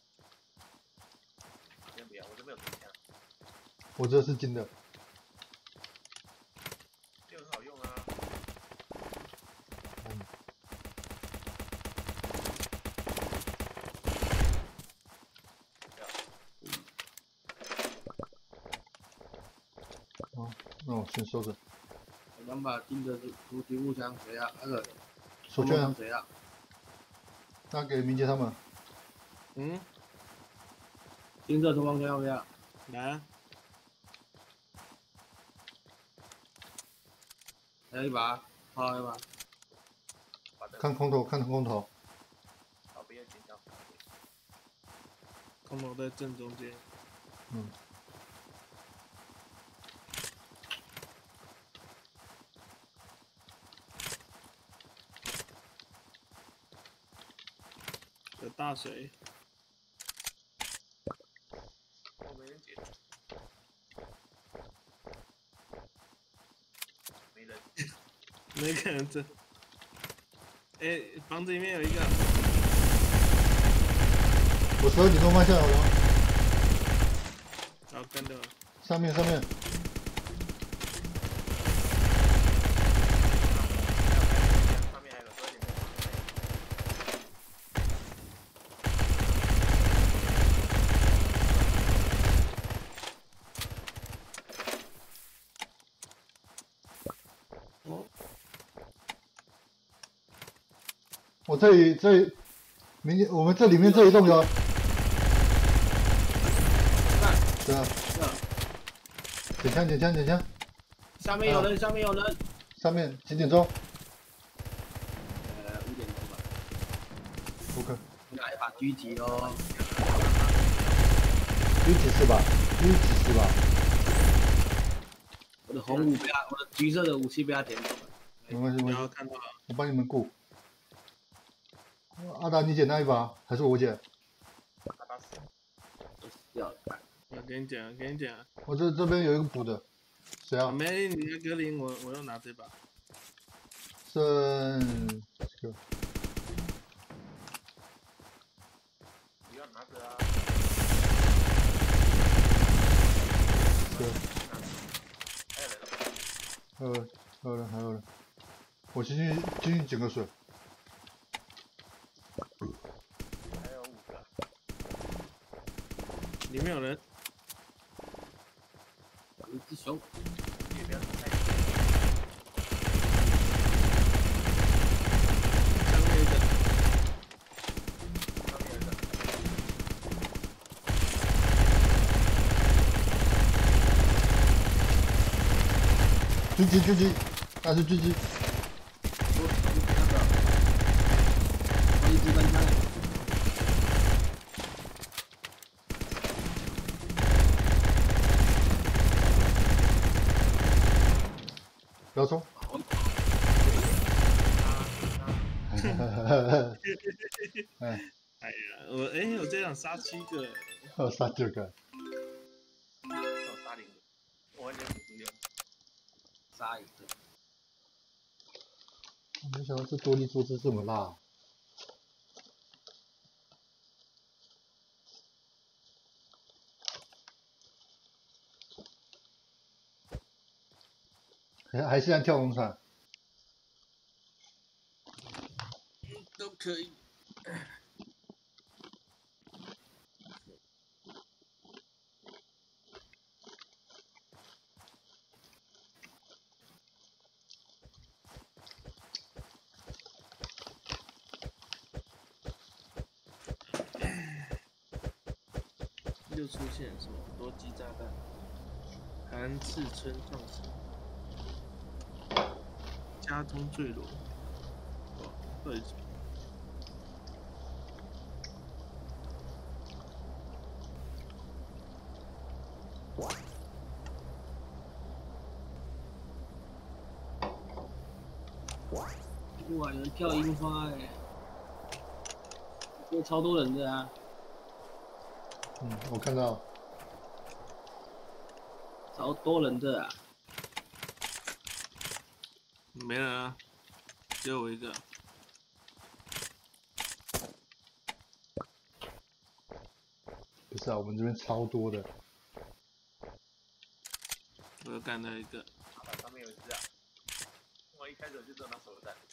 先不要，我这边有铜枪。 我这是金的。 这个很好用啊。 嗯。哦，那我先收着。 两把金的突击步枪谁啊？那个手圈枪谁啊？ 那给明杰他们。 嗯。 金色冲锋枪要不要？ 来啊。 来一把，好一把。 看空投，看空投。 好，不要紧张。 空投在正中间。 嗯。 有大水。 我没人捡。没人。 没可能这。哎、欸，房子里面有一个。 我十二点钟方向有了。 好，跟着。 上面上面。我这里这里，明天我们这里面这一栋有。对啊。捡枪捡枪捡枪。 下面有人，下面有人。 上面几点钟？ 呃，五点钟吧。 OK。 来一把狙击哦。 狙击是吧？狙击是吧？ 我的红武被他，我的橘色的武器被他点走了。 没关系，没关系。 看到了。 我帮你们顾。阿达，你捡那一把还是我捡？ 阿达死。 掉了。 我跟你讲，跟你讲。 我这这边有一个补的，谁啊？ 没，你的格林，我我要拿这把。 剩这个。 不要拿着啊。 对。 还有人了。 还有人，还有人，还有人。我进去进去捡个水。 还有五个。 里面有人。 有一只熊。 也不要太近。 上面有一个。 上面有一个。 狙击狙击，那是狙击。 我那个，我一支单枪。 不要冲！哎， 哎呀，我哎、欸，我这样杀七个、欸， 我杀九个， 我杀零个，我完全辅助用。 杀一个。 我没想到这多利做事这么辣。还还是按跳龙船。 都可以。又出现什么多机炸弹？韩赤村创始。 家中坠落。哦，对。 哇，有人跳樱花哎、欸，这超多人的啊！ 嗯，我看到。 超多人的啊！ 没人啊，只有我一个。 不是啊，我们这边超多的。 我又干到一个。 啊，上面有一只啊！我一开始就知道拿手榴弹。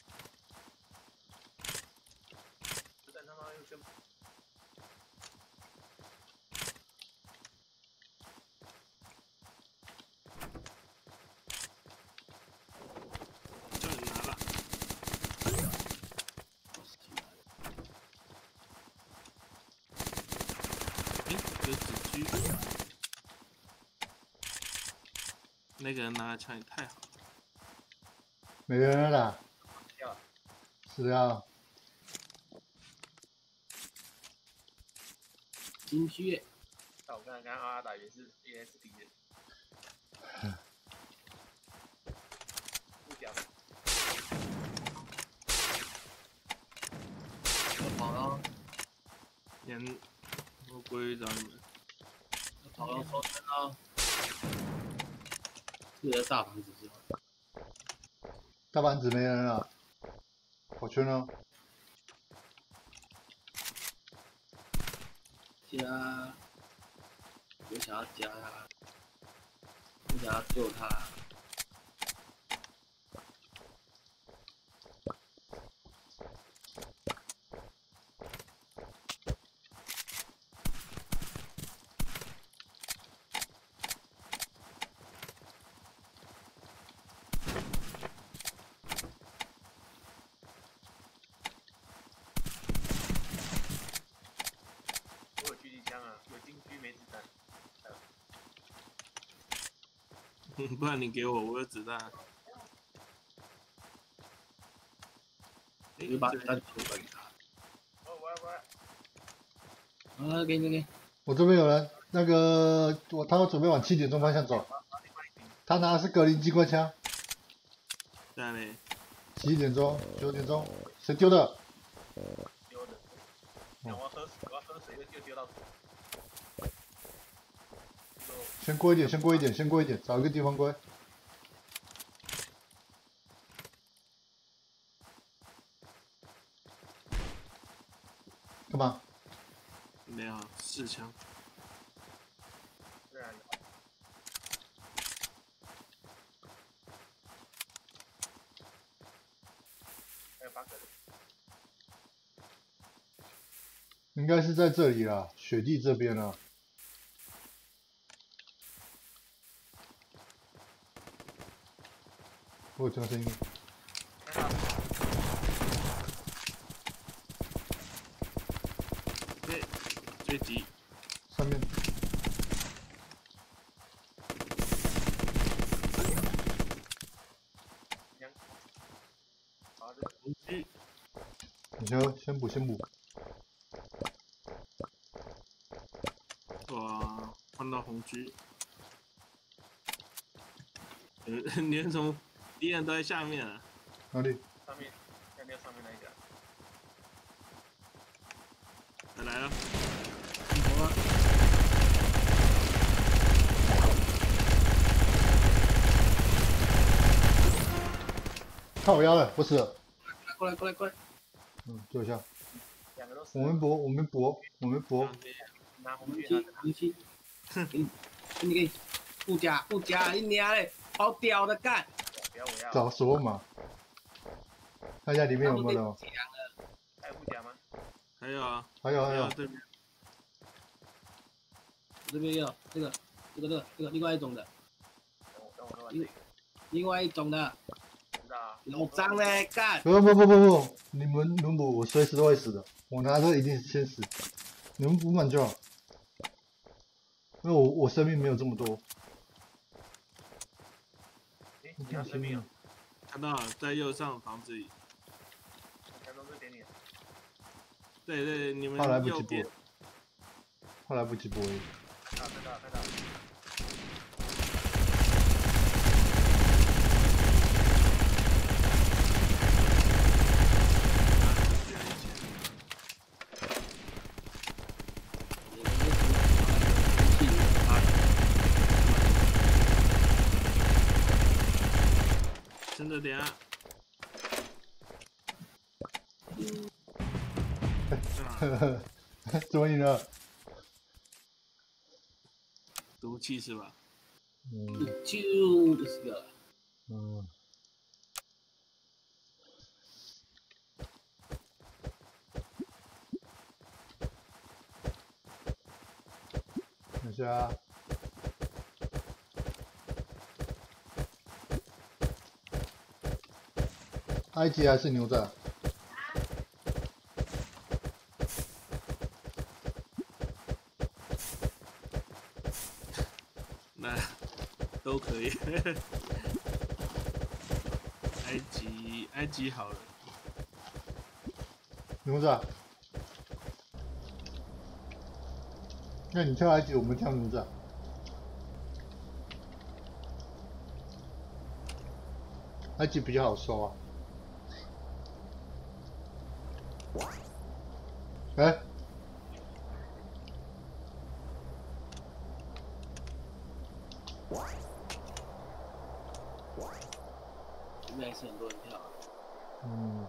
这弹他妈又先。 叫你拿了。诶，有子居。那个人拿的枪也太好了。 没人了。 掉。 是啊。 金靴。 但我刚才跟阿打也是也是敌人。不讲。 我跑了。 先，我过去找你们。 我跑了抽身了。这个大房子是吧？ 大房子没人了。我去呢。 加。我想要加他。我想要救他。 我有狙击枪啊，有金狙没子弹。 不然你给我，我有子弹。 你把子弹丢给他。 哦，我我。 啊，给你给。 我这边有人，那个我他要准备往七点钟方向走。他拿的是格林机关枪。 在嘞。 几点钟？九点钟？谁丢的？ 丢的。我要喝水，我要喝水又又丢到水。 先过一点，先过一点，先过一点，找一个地方过。干嘛？ 没有，四枪。 对啊。还有八个人。 应该是在这里啦，雪地这边啦。我有听到声音。 对，追击。 上面。 红狙。 你先先补先补。 哇，看到红狙。呃，你们怎么敌人都在下面啊？ 哪里？ 上面，下面上面那一个。 来来了。 走了。 靠我腰了，不死了。 过来过来过来。 嗯，救一下。 两个都死。 我们搏，我们搏，我们搏。 拿红狙，红狙。给你，给你给你。护甲护甲，你娘嘞！好屌的干！ 找索马。看一下里面有没有。 还有护甲吗？ 还有啊。 还有还有。 这边。 我这边有这个，这个这个这个另外一种的。另另外一种的。老张嘞，干！ 不不不不不，你们轮补，我随时都会死的。我拿这一定是先死，你们补满就好。因为我我生命没有这么多。 你要生命啊？ 他看到了，在右上房子里。 强中是点你。 对对对，你们他来不及右边播，他来不及播音。 啊，看到了看到了。 真的等下。 怎么赢了？ 毒气是吧？ 嗯就ですが。 嗯。等一下。埃及还是牛仔？ 那都可以。埃及，埃及好了。 牛仔，那你跳埃及，我们跳牛仔。埃及比较好收啊。哎、欸。 这边还是很多人跳、啊。 嗯。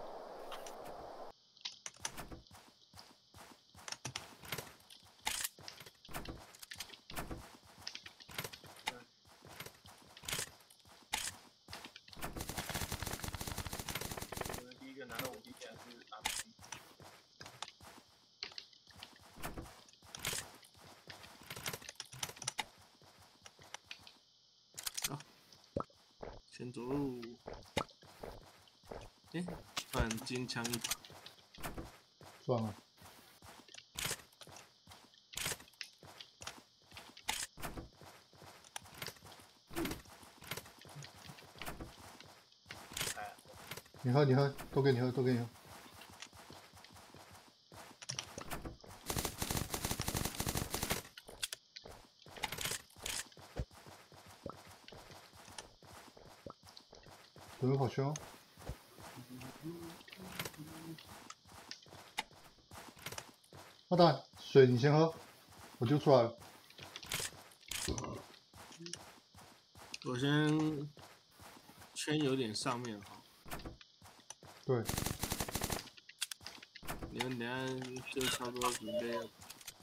我们第一个拿到武器点是阿姆。 先走路。哎，换金枪一把。 算了。你喝，你喝，都给你喝，都给你喝。准备跑圈哦。好的，水你先喝，我就出来了。 我先圈有点上面哈。 对。 你们等下就差不多准备要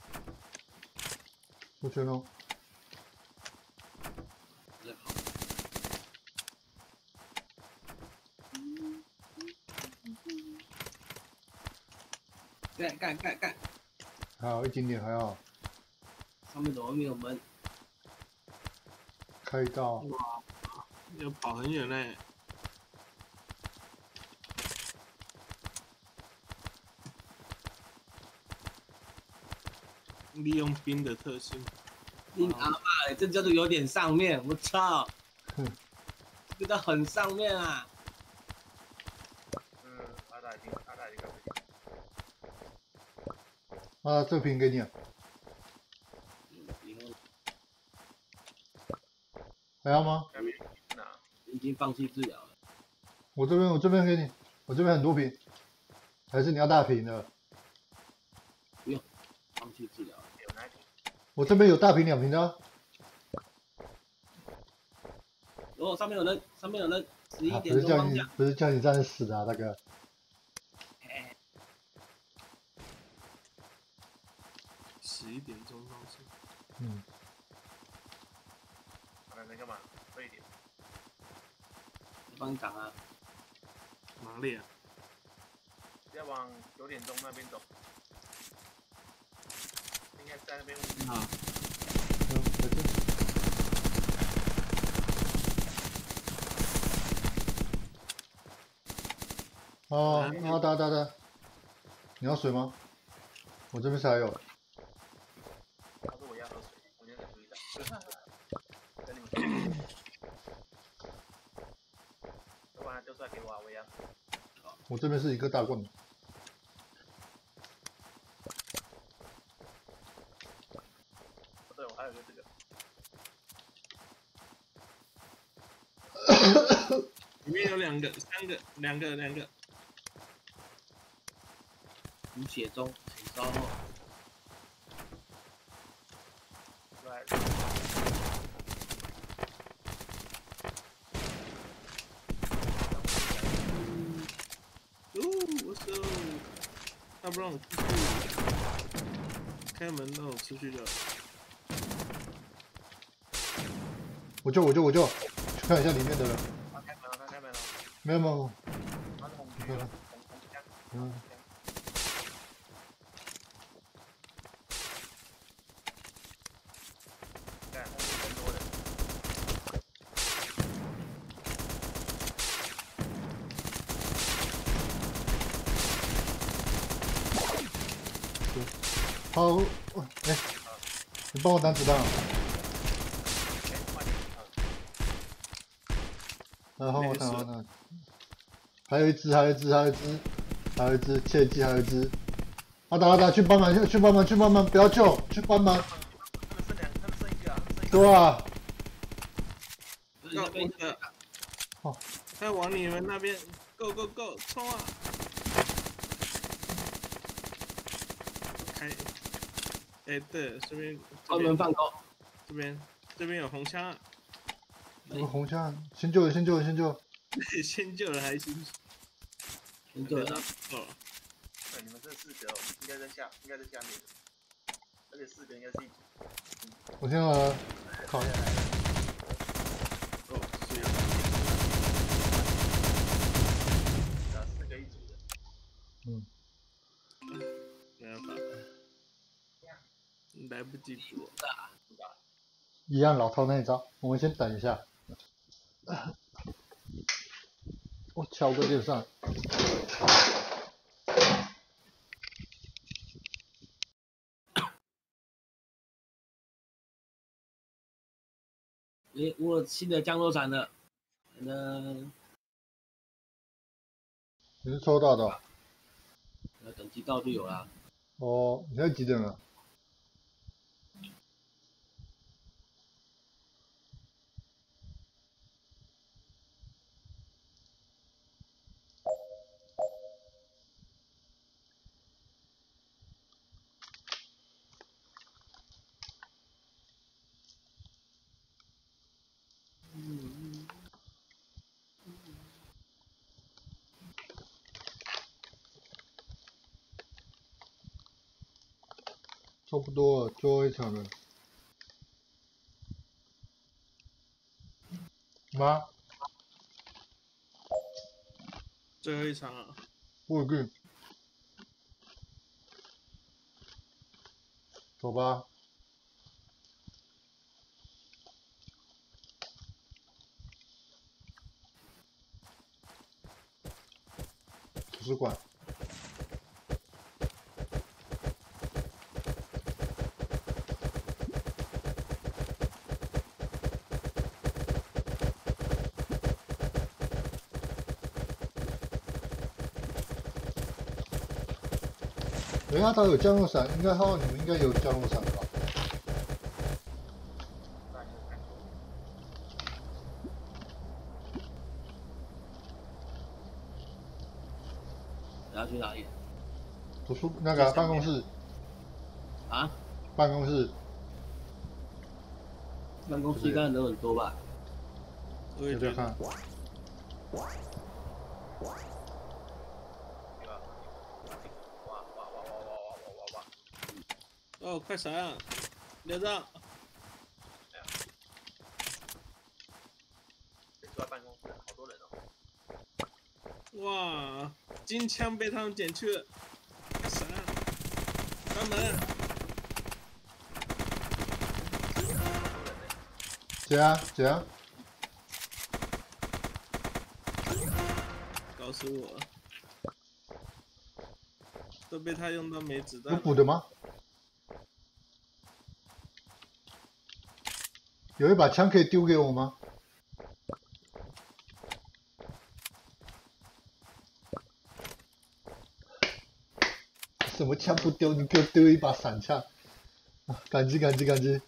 出圈喽。 干干干干！ 还好一点点，还好。 上面怎么没有门？ 开道。 哇，要跑很远嘞。利用冰的特性。 你阿妈嘞，这叫做有点上面，我操！这个很上面啊。 嗯，阿达已经，阿达已经搞不定。 啊，这瓶给你。还要吗？ 已经放弃治疗了。 我这边，我这边给你，我这边很多瓶，还是你要大瓶的？ 不用，放弃治疗。 我这边有大瓶两瓶的、啊。 哦，上面有人，上面有人，十一啊、 点钟方向。 不是叫你这样死的、啊，大哥。 十一点钟方向。 嗯。 好了，在干嘛？快一点。 帮你挡啊。 哪里啊？ 要往九点钟那边走。应该在那边。 啊。 嗯，在这。哦，啊，打打打。你要水吗？我这边是还有。 他说我要喝水，我现在注意到。等你们。要不然就出来给我啊，我一样。 我这边是一个大棍。 对，我还有个这个。 里面有两个、三个、两个、两个。 无血中，请稍后。 来。 哦，我走。他不让我出去，开门让我出去就。 我救我救我救，去看一下里面的人。 他开门了，他开门了。 没有没有。 他是红区，红红枪。 嗯。 看后面更多人。 好，哎，你帮我挡子弹。然后我看我看，还有一只，还有一只，还有一只，还有一只，切记还有一只。阿达阿达，去帮忙，去帮忙，去帮忙，不要救，去帮忙。 他们剩两，他们剩一个啊，剩一个。 对啊。 那我的， 哦， 他往你们那边 ，go go go， 冲啊！开，哎对，这边。 关门放狗。 这边，这边有红枪啊。 有个红枪，先救了，先救了，先救了。 先救了还行。 先救了。 哦。 对，你们这四个应该在下，应该在下面。而且四个应该是一组。 我先把靠。 哦，是。 啊，四个一组的。 嗯。 没办法。来不及补。 一样老套那一招，我们先等一下。我敲个电扇。 诶，我有新的降落伞了，嗯， 你是抽到的、哦？ 呃，等级到就有啦。 哦，你现在几点了？差不多了，最后一场了。妈， 最后一场啊。 不一定。走吧。图书馆。人家他有降落伞，应该号你们应该有降落伞吧？ 然后去哪里？ 图书那个、啊、办公室。 啊？ 办公室。 办公室应该人很多吧？ 我也觉得。哦，快闪啊！连上。 哎呀，坐在办公室，好多人哦。 哇，金枪被他们捡去了，快闪！关门！ 解啊解啊！ 搞死我了！都被他用到没子弹。 有补的吗？有一把枪可以丢给我吗？ 什么枪不丢？你给我丢一把散枪！啊，赶紧赶紧赶紧！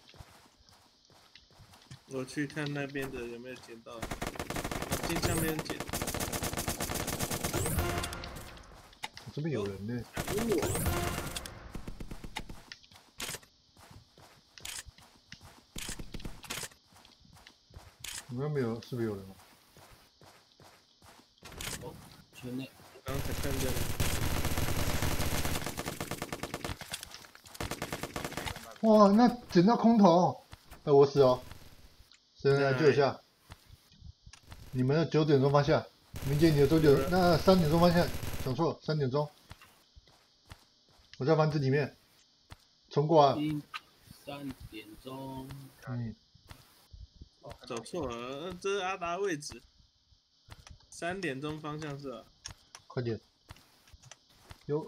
我去看那边的有没有捡到，金枪没有捡。 这边有人呢。你们没有？是不是有人？ 哦，圈内。 刚才看见了。 哇，那捡到空投，哎，我死哦！谁能来救一下？你们的九点钟方向，明姐你的九点，那三点钟方向，讲错了，三点钟。我在房子里面，冲过来。 三点钟。 嗯。 走错了，这是阿达位置。三点钟方向是吧？ 快点。有。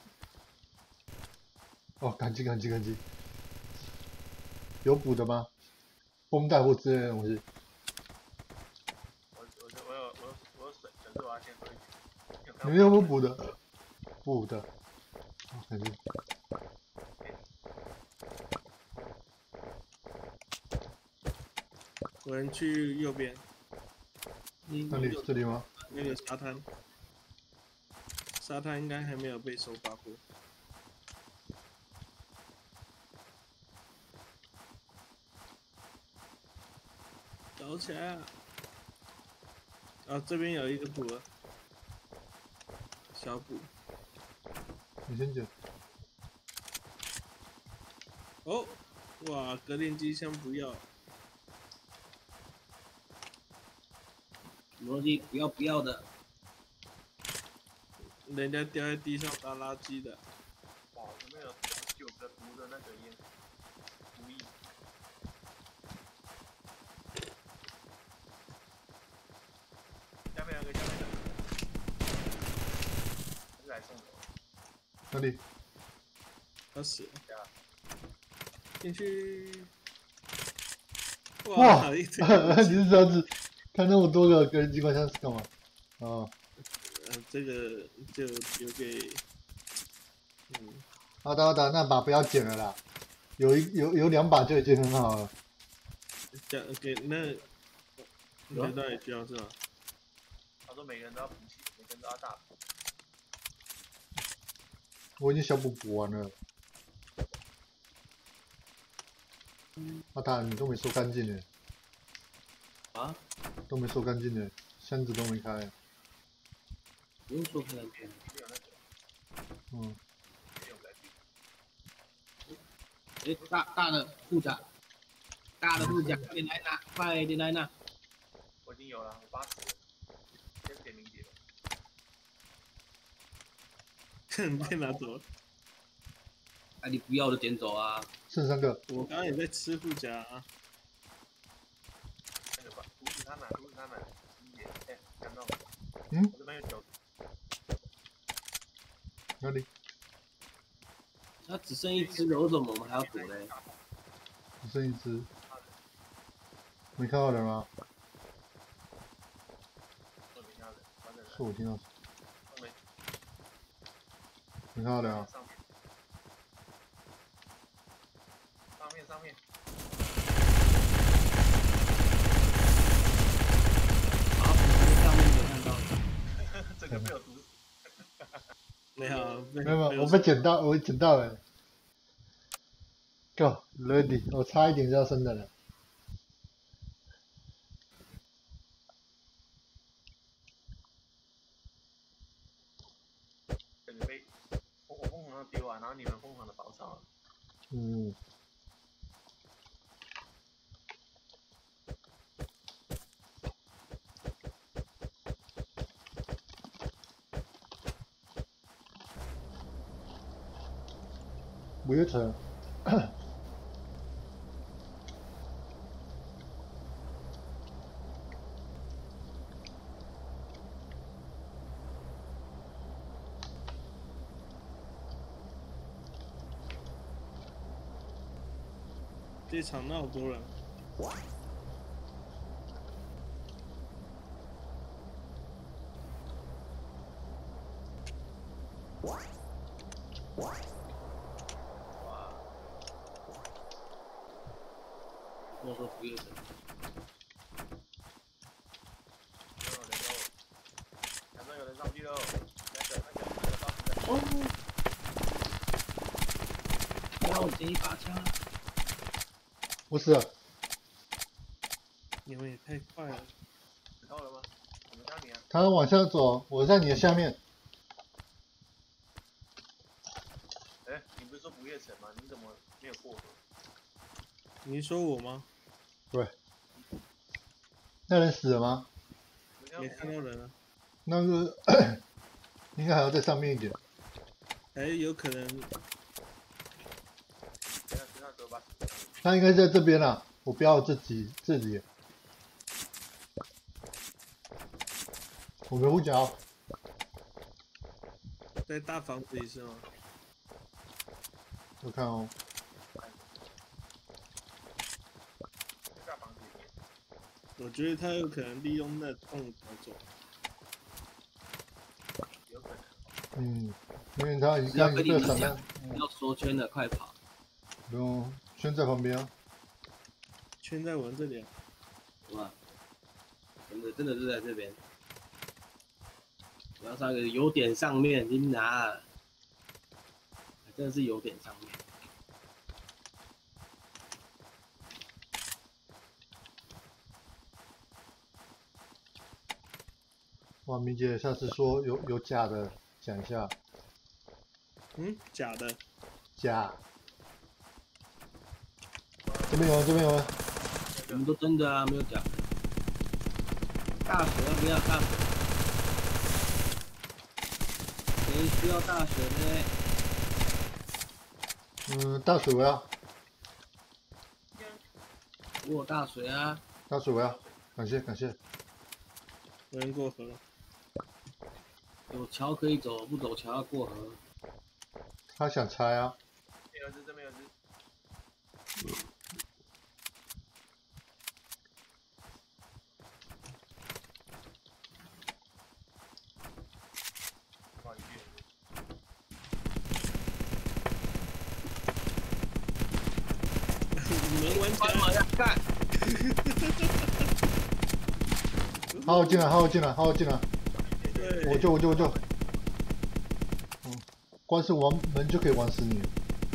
哦，赶紧赶紧赶紧。有补的吗？绷带或之类的东西。 我我我有我有我有水，可是我要先喝一点。 你们有没有补的？补的。哦，赶紧。 有人去右边。 哪里？这里吗？ 那个沙滩。沙滩应该还没有被收发过。走起来啊！啊，这边有一个补了，小补。 你先捡。 哦，哇，格林机枪不要。 什么东西不要不要的？ 人家掉在地上当垃圾的。 哇，这边有九个毒的那个烟，毒液。下面有个，下面有个，是来送的。 哪里？ 他死了。进去。 哇！ 你是这样子，看那么多个个人机关枪是干嘛？啊。 呃，这个就留给，嗯。 好的好的，那把不要捡了啦，有一有有两把就已经很好了。 讲给那，那倒也需要是吧？ 他说每个人都要补齐，每个人都要大补。 我已经小补补完了。阿达，你都没收干净呢。 啊？ 都没收干净呢，箱子都没开。 不用收干净。 嗯。 哎，大大的护甲，大的护甲，快点来拿，快点来拿。 我已经有了，我八十了，先点名点。 哼，被拿走了。 啊，你不要就捡走啊。 剩三个。 我刚刚也在吃护甲啊。 那个吧，毒死他哪？毒死他哪？一眼，哎，看到了。 嗯。 我这边有九。 哪里？ 那只剩一只了，为什么我们还要躲嘞？ 只剩一只。没看到人吗？是我听到。没看到人啊。 上面上面。 好，上面没看到。 这个被我毒死。 没有， 没有，我被捡到，我捡到了。Go ready， 我差一点就要升的了。 整个被我我疯狂的丢啊，然后你们疯狂的爆烧。 嗯。五月城。 这场那么多人。 哇，跟我说不夜城。 有人喽，前面有人上去喽，那个那个那个上去的。 哦，要这一把枪。 我死了， 你们也太快了。 死透了吗？怎么叫你啊？ 他往下走，我在你的下面。 哎，你不是说不夜城吗？你怎么没有过河？ 你是说我吗？ 对，那人死了吗？ 没看到人啊。 那个应该还要在上面一点。 哎，有可能。 身上身上走吧。 他应该在这边啦，我不要这里这里。我没呼脚。 在大房子里是吗？ 我看哦。 大房子里面。 我觉得他有可能利用那洞逃走。 有可能。 嗯，因为他一要看跟你们这个散弹， 讲，要缩圈的，快跑！ 不用圈在旁边啊。 圈在我这里啊。 哇，真的真的是在这边。我要上一个有点上面，你拿，真的是有点上面。 哇，明姐下次说有有假的讲一下。 嗯，假的。 假。这边有人，这边有人。 我们都真的啊，没有假的。大水要不要大水？谁需要大水呢？ 嗯，大水我要。 我有大水啊。 大水我要，感谢感谢。 有人过河了。 有桥可以走，不走桥要过河。 他想拆啊。 这边有只，这边有只。 门关起来。 往下干。 好好进来，好好进来，好好进来。 对。 我救我救我救。嗯，光是玩门就可以玩死你。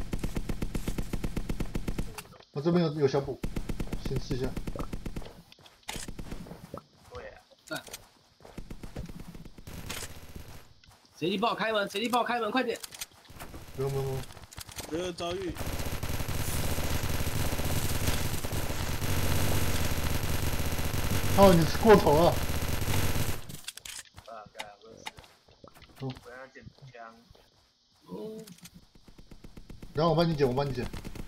我这边有有小补，先试一下。 对啊。 干。谁力帮我开门？谁力帮我开门？快点！ 不用不用不用。 不要遭遇。 哦，你过头了。 啊，该我死。 嗯。 我要捡枪。 哦。 然后我帮你捡，我帮你捡。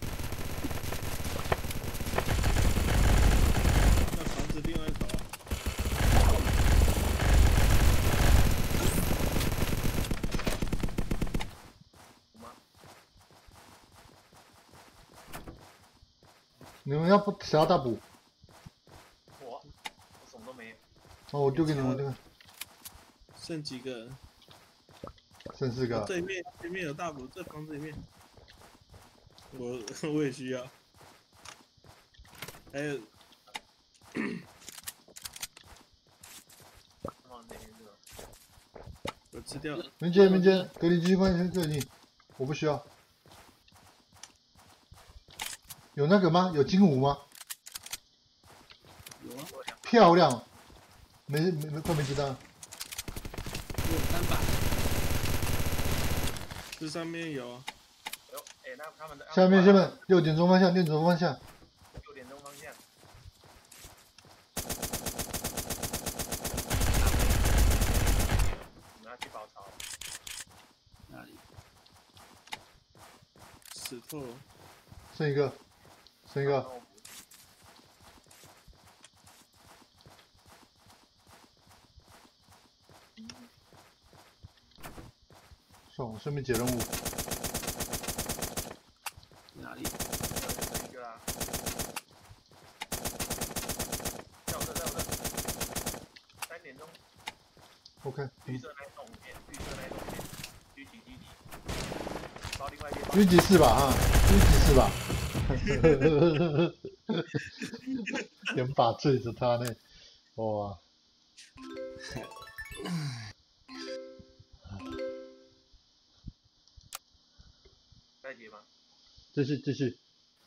那房子另外一头啊。 你们要不谁要大补？ 我，我什么都没有。 哦，我丢给你们这个。 剩几个？ 剩四个。 对面对面有大补，这房子里面。我我也需要。还有。 放那边是吧？ 我吃掉了。 明姐明姐，隔离机关枪这里，我不需要。有那个吗？有金武吗？ 有啊。 漂亮。没没没，快没鸡蛋。 有三百。 这上面有啊。 哎呦，哎，那他们的。 下面下面六点钟方向，六点钟方向。 六点钟方向。我们要去宝槽。 哪里？ 死透了。 剩一个。剩一个，算我顺便解任务。 哪里？ 剩一个啊！跳着跳着，三点钟。 OK。 绿色那一栋片，绿色那一栋片，具体基地。 到另外一边。 狙击是吧？哈，狙击是吧？两把对着他呢，哇！ 再接吗？ 继续继续。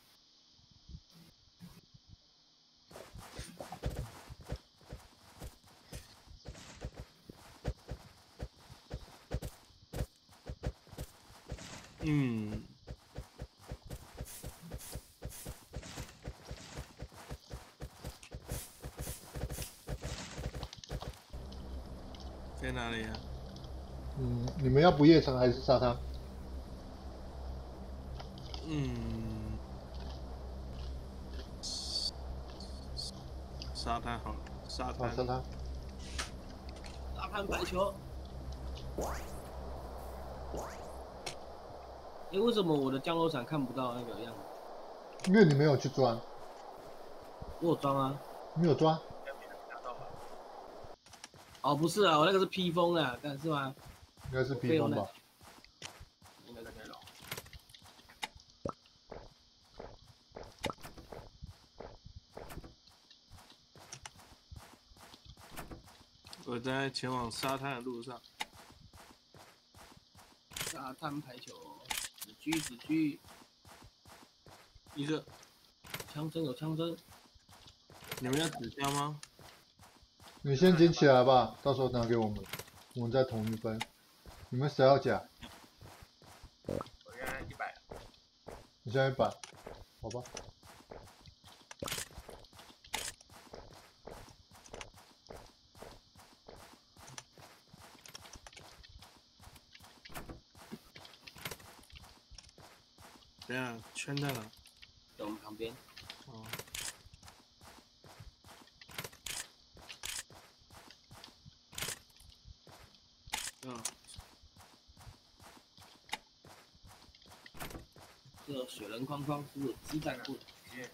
嗯，在哪里呀、啊？ 嗯，你们要不夜城还是沙滩？ 嗯，沙滩好了，沙好， 滩。 沙滩。 沙滩排球。哎，为什么我的降落伞看不到那个样子？ 因为你没有去钻， 我有装啊。 没有钻。 拿到吧。 哦，不是啊，我那个是披风啊，但是吗？ 应该是披风吧？ 应该是没有。 我在前往沙滩的路上。 沙滩排球，子狙子狙， 一个， 枪声有枪声。 你们要纸箱吗？ 你先捡起来吧，到时候拿给我们，我们再统一分。你们谁要甲？ 我现在一百。 你现在一百，好吧？ 怎样？圈在哪？ 在我们旁边。 哦。嗯。 这个雪人框框是不是鸡蛋棍？ 接。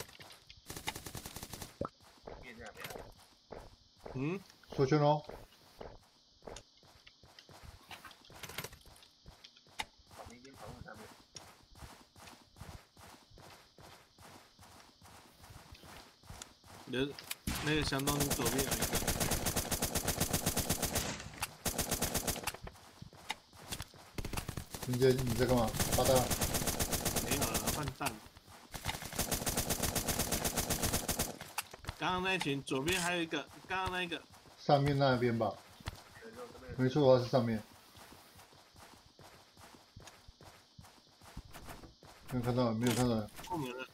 面在哪边？ 嗯。 出去喽。 旁边一间房子上面。 你的那个相当于左边有一个。 林杰，你在干嘛？发弹？ 没有了，换弹。刚刚那群左边还有一个，刚刚那个。 上面那边吧。没错的话是上面。没有看到，没有看到。 过门了。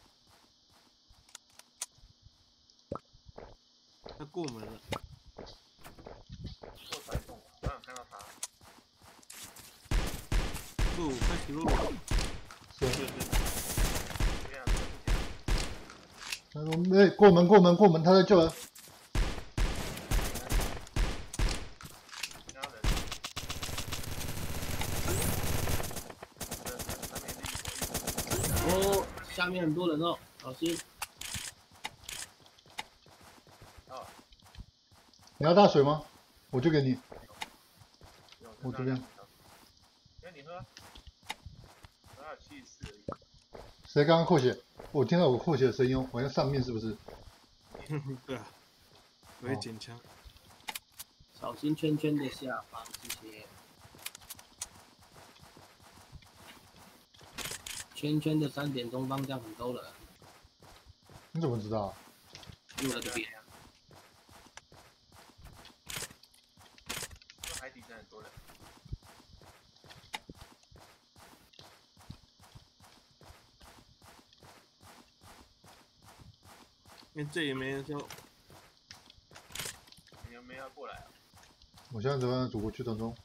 他过门了。 做传送，我想看到他。 路开启路。 是。 对对。 这样。 他说：“哎，过门，过门，过门，他在救人。” 哦，下面很多人哦，小心。 哦。 你要大水吗？我就给你。我这边。 哎，你喝。我要七十四而已。 谁刚刚扩血？我听到我扩血的声音，好像上面是不是？ 对啊。我会捡枪。 小心圈圈的下方，谢谢。圈圈的三点钟方向很多人。 你怎么知道？ 就在这边。 这海底真很多人。 因为这里没人说。 你有没有要过来啊？ 我现在正在走过去当中。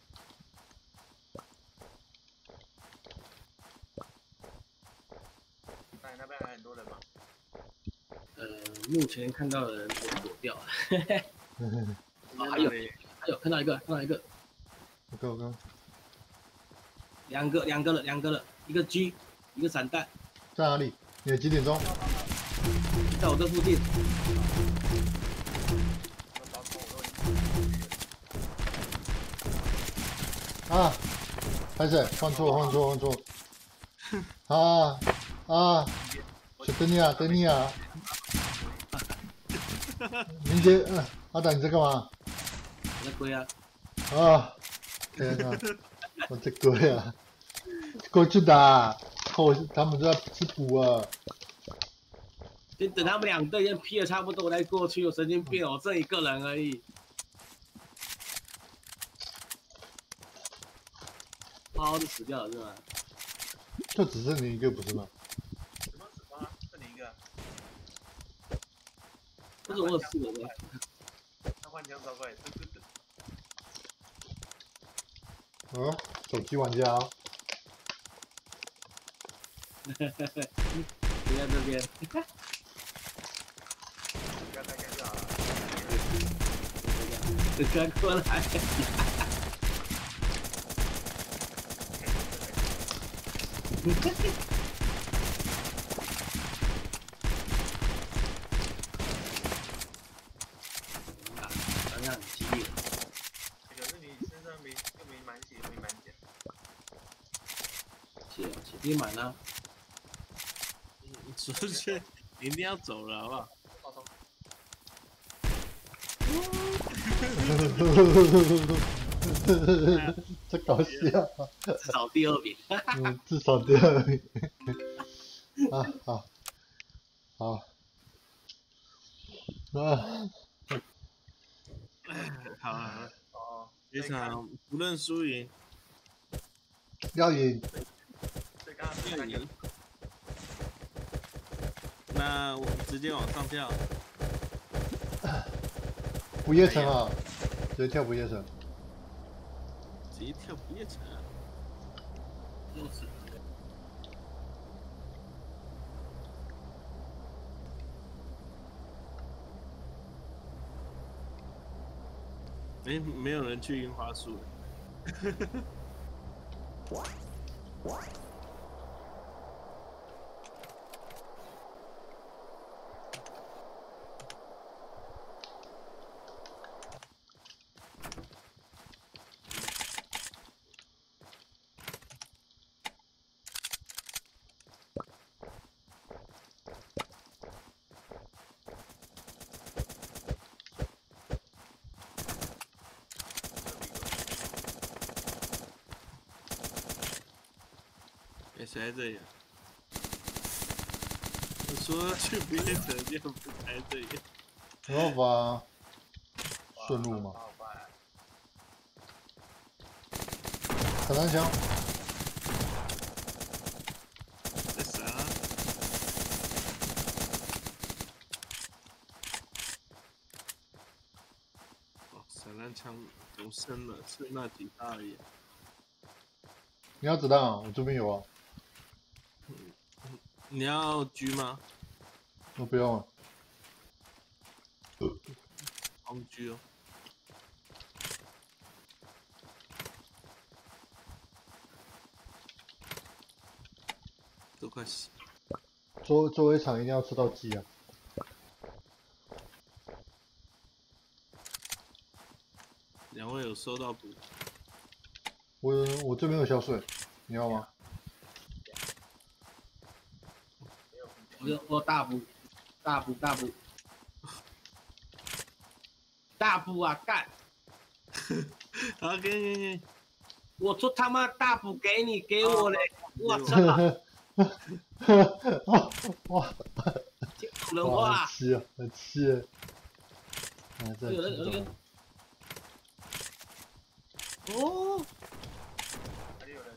那你那边还很多人吗？ 呃，目前看到的人都躲掉了。哦，还有，还有看到一个，看到一个。 我刚我刚。 两个，两个了，两个了，一个 G， 一个散弹。 在哪里？你的几点钟？ 在我这附近。 啊！ 拍谁？放错，放错，放错。啊啊！就等你啊，等你啊！明杰，嗯，阿达你在干嘛？ 我在归啊。 啊！天啊！我在龟啊！过去打，后他们都要吃补啊！ 先等他们两队先劈的差不多，我再过去。我神经病，我剩一个人而已。哦，就死掉了是吗？ 就只剩你一个不是吗？ 什么死光啊？剩你一个。 不是我有四个人。 他换枪超快，对对对。 嗯，手机玩家、哦。 你在这边。 不要开枪就好了。 你快过来。好像很激烈。 可是你身上没又没满血，没满血。 血血滴满了。 出去一定要走了，好不好？ 爆冲！ 这搞笑。 至少第二名。 嗯，至少第二名。啊，好，好，啊， 好了， 哦， 这场不论输赢， 要赢。 所以刚刚那个要赢。那我们直接往上跳。 不夜城啊，直接跳不夜城。 直接跳不夜城啊！ 就是。 哎，没有人去樱花树。哎，谁在这里啊？我说去不夜城，就不在这里。 没办法，顺路嘛。散弹枪。 这啥？哦，散弹枪不剩了，剩那几大而已。 你要子弹啊？我这边有啊。 你要狙吗？ 我不用了。 黄狙哦。都快死。 做做一场一定要吃到鸡啊！ 两位有收到补？ 我我这边有小水，你要吗？ 我有我大补，大补大补，大补啊干！ 好，给给给。 我说他妈大补给你，给我嘞！我操！ 哇！ 听懂人话。 很气啊，很气！啊，这有人有人。哦。 哪里有人？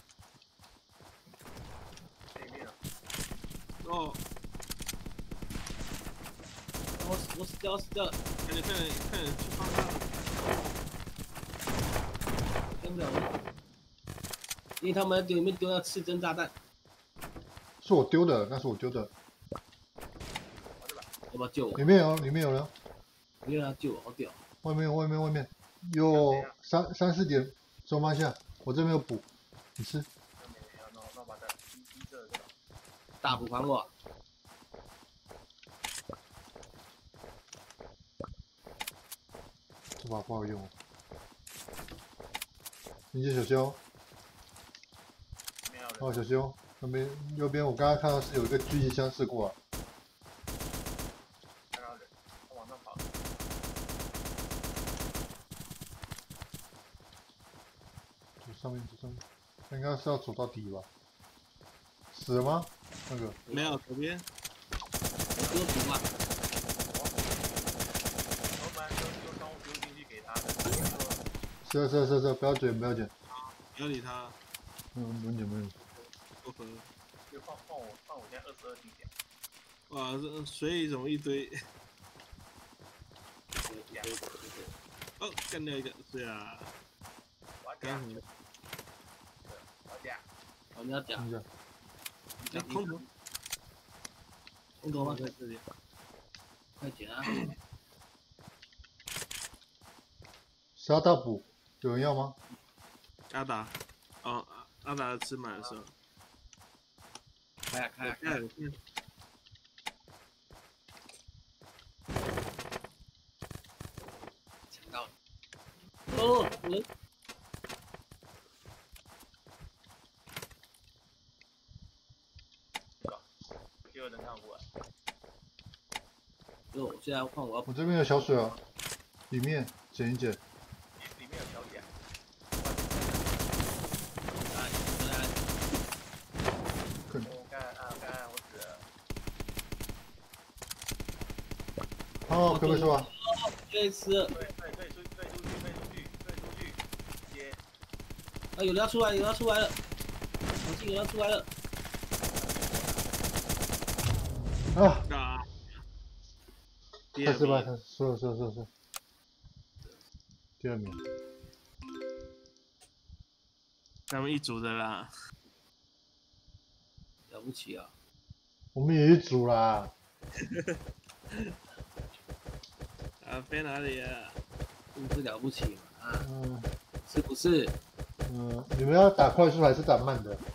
对面啊。 哦。 我死我死掉我死掉了！ 快点快点快点去帮他！ 跟不了我，因为他们里面丢了刺针炸弹。 是我丢的，那是我丢的。 要不要救我？ 里面有，里面有人。 没有人要救我，好屌！ 外面，外面，外面，有三三四点中方向，我这边有补，你吃。 大补还我。 这把不好用。你姐小心哦。 哦，小心哦，那边右边我刚刚看到是有一个狙击枪射过啊。 看到人，他往上跑。 走上面，走上面，应该是要走到底吧？死了吗？那个没有，左边。 我丢图啊！ 我本来就就当丢进去给他的， 是啊是啊是啊是啊，不要卷不要卷， 不要理他， 嗯，不用卷不用卷。 不合。 就放放我放我现在二十二滴点， 哇，这水里怎么一堆？ 两哦，干掉一个，是啊， 我要加， 刚回。 我要加， 我们要讲等一下， 那空投， 空投吗？ 在这里。 快点啊！ 杀大补，有人要吗？ 阿达，哦，阿达吃满的时候， 开啊开啊开啊！ 有看有看。 抢到了！哦，人就有人看过来， 哟，现在换我要我这边有小水啊，里面捡一捡。 里面有小姐， 哎，来， 我看啊看我死了， 哦，可不可以说啊？ 这次退退退出退出去退出去退出去，接， 啊，有人要出来，有人要出来了，小心有人要出来了！ 啊， 啊！第二太失败， 名， 太输了输了输了输了。第二名， 他们一组的啦。 了不起啊！ 我们也一组啦。 啊，飞哪里啊？ 真是了不起嘛！啊， 嗯是不是？ 嗯，你们要打快速还是打慢的？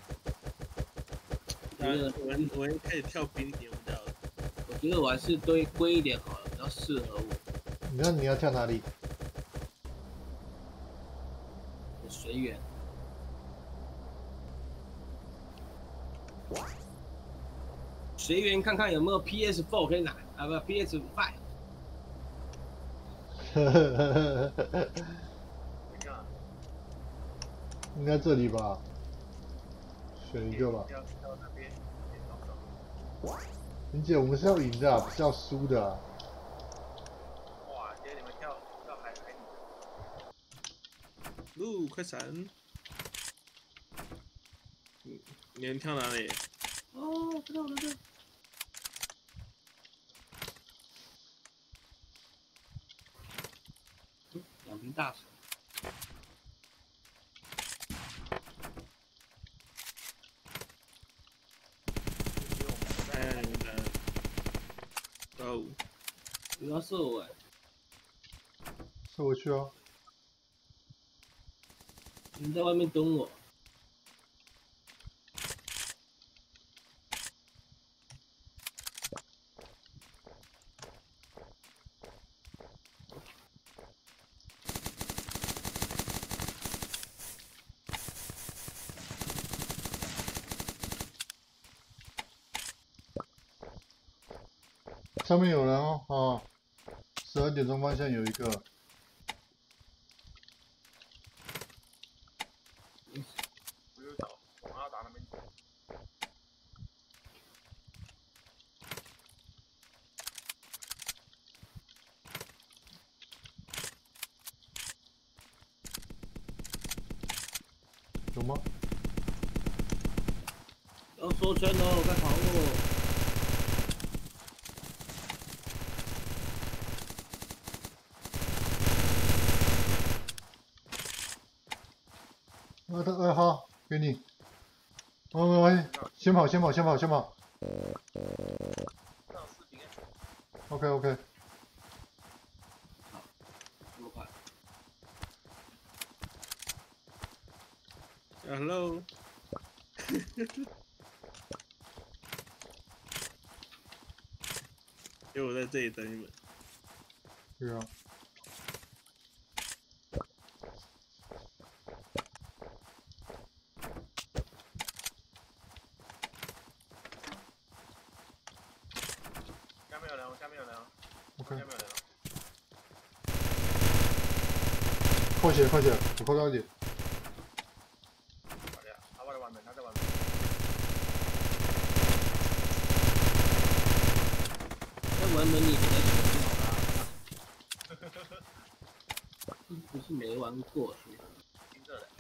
我我我应该跳平点比较好。 我觉得我还是堆龟一点好了，比较适合我。 你看你要跳哪里？ 我随缘。随缘看看有没有 P S 四 可以拿啊，不 P S 五。 怎样？ 应该这里吧？选一个吧。 要到那边，先走走。 林姐，我们是要赢的、啊，不是要输的、啊。 哇，姐你们跳跳海海底， 路，快闪！嗯，你能跳哪里？ 哦，知道了，知道。两瓶大水。 哎呀，你们的。哦， 不要射我哎！ 射回去哦。 你们在外面等我。 上面有人哦，哦，十二点钟方向有一个。 我就走，往阿达那边走。 有吗？ 要缩圈哦，我在跑哦。 啊，他二号给你。哦，没关系，先跑，先跑，先跑，先跑。 上视频， OK OK。 这么快？ Hello， 因为我在这里等你们。 对啊。 扩血扩血，我扩到一点。 好的，他在玩门，他在玩门。 在玩门你才好啦。不是没玩过，是吧？ 金色的。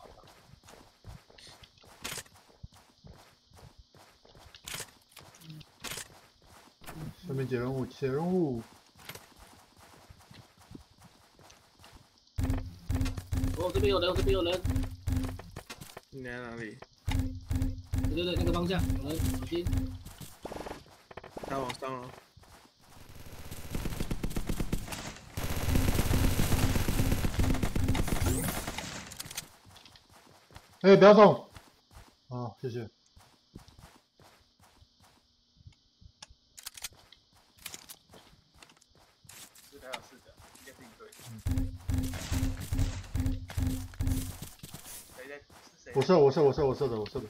下面解任务，解任务。 哦，这边有人，这边有人。 你在哪里？ 对对对，那个方向有人，小心。 他往上了。 哎，不要动！啊，谢谢。 是还有四个，应该是一对。谁在？是谁？ 我射，我射，我射，我射的，我射的。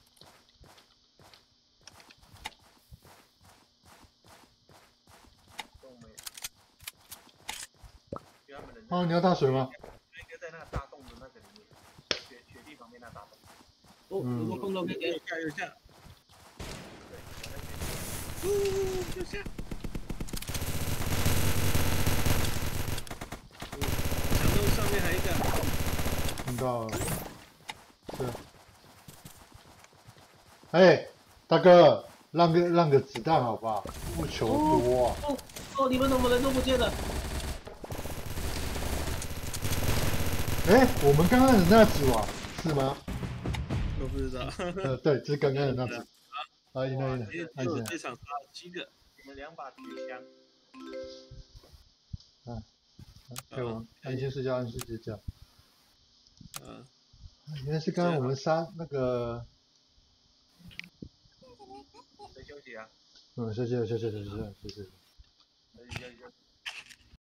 都没有。因为他们人。 哦，你要大水吗？ 应该在那个大洞的那个里面，雪雪地旁边那大洞。 哦，有没有碰到那个？ 右下右下。 对， 呜，右下。墙洞上面还有一个。 听到了。是。哎，大哥，让个让个子弹好吧，不求多啊。 哦哦，你们怎么人都不见了？ 哎，我们刚刚的那组啊，是吗？ 我不知道。 呃，对，就是刚刚的那组。啊，赢了赢了， 因为我这场杀了七个。 你们两把铁枪。 啊，给我安心睡觉，安心睡觉。 嗯。 原来是刚刚我们杀那个。 谁休息啊？ 嗯，谢谢谢谢谢谢谢谢。 休息休息休息。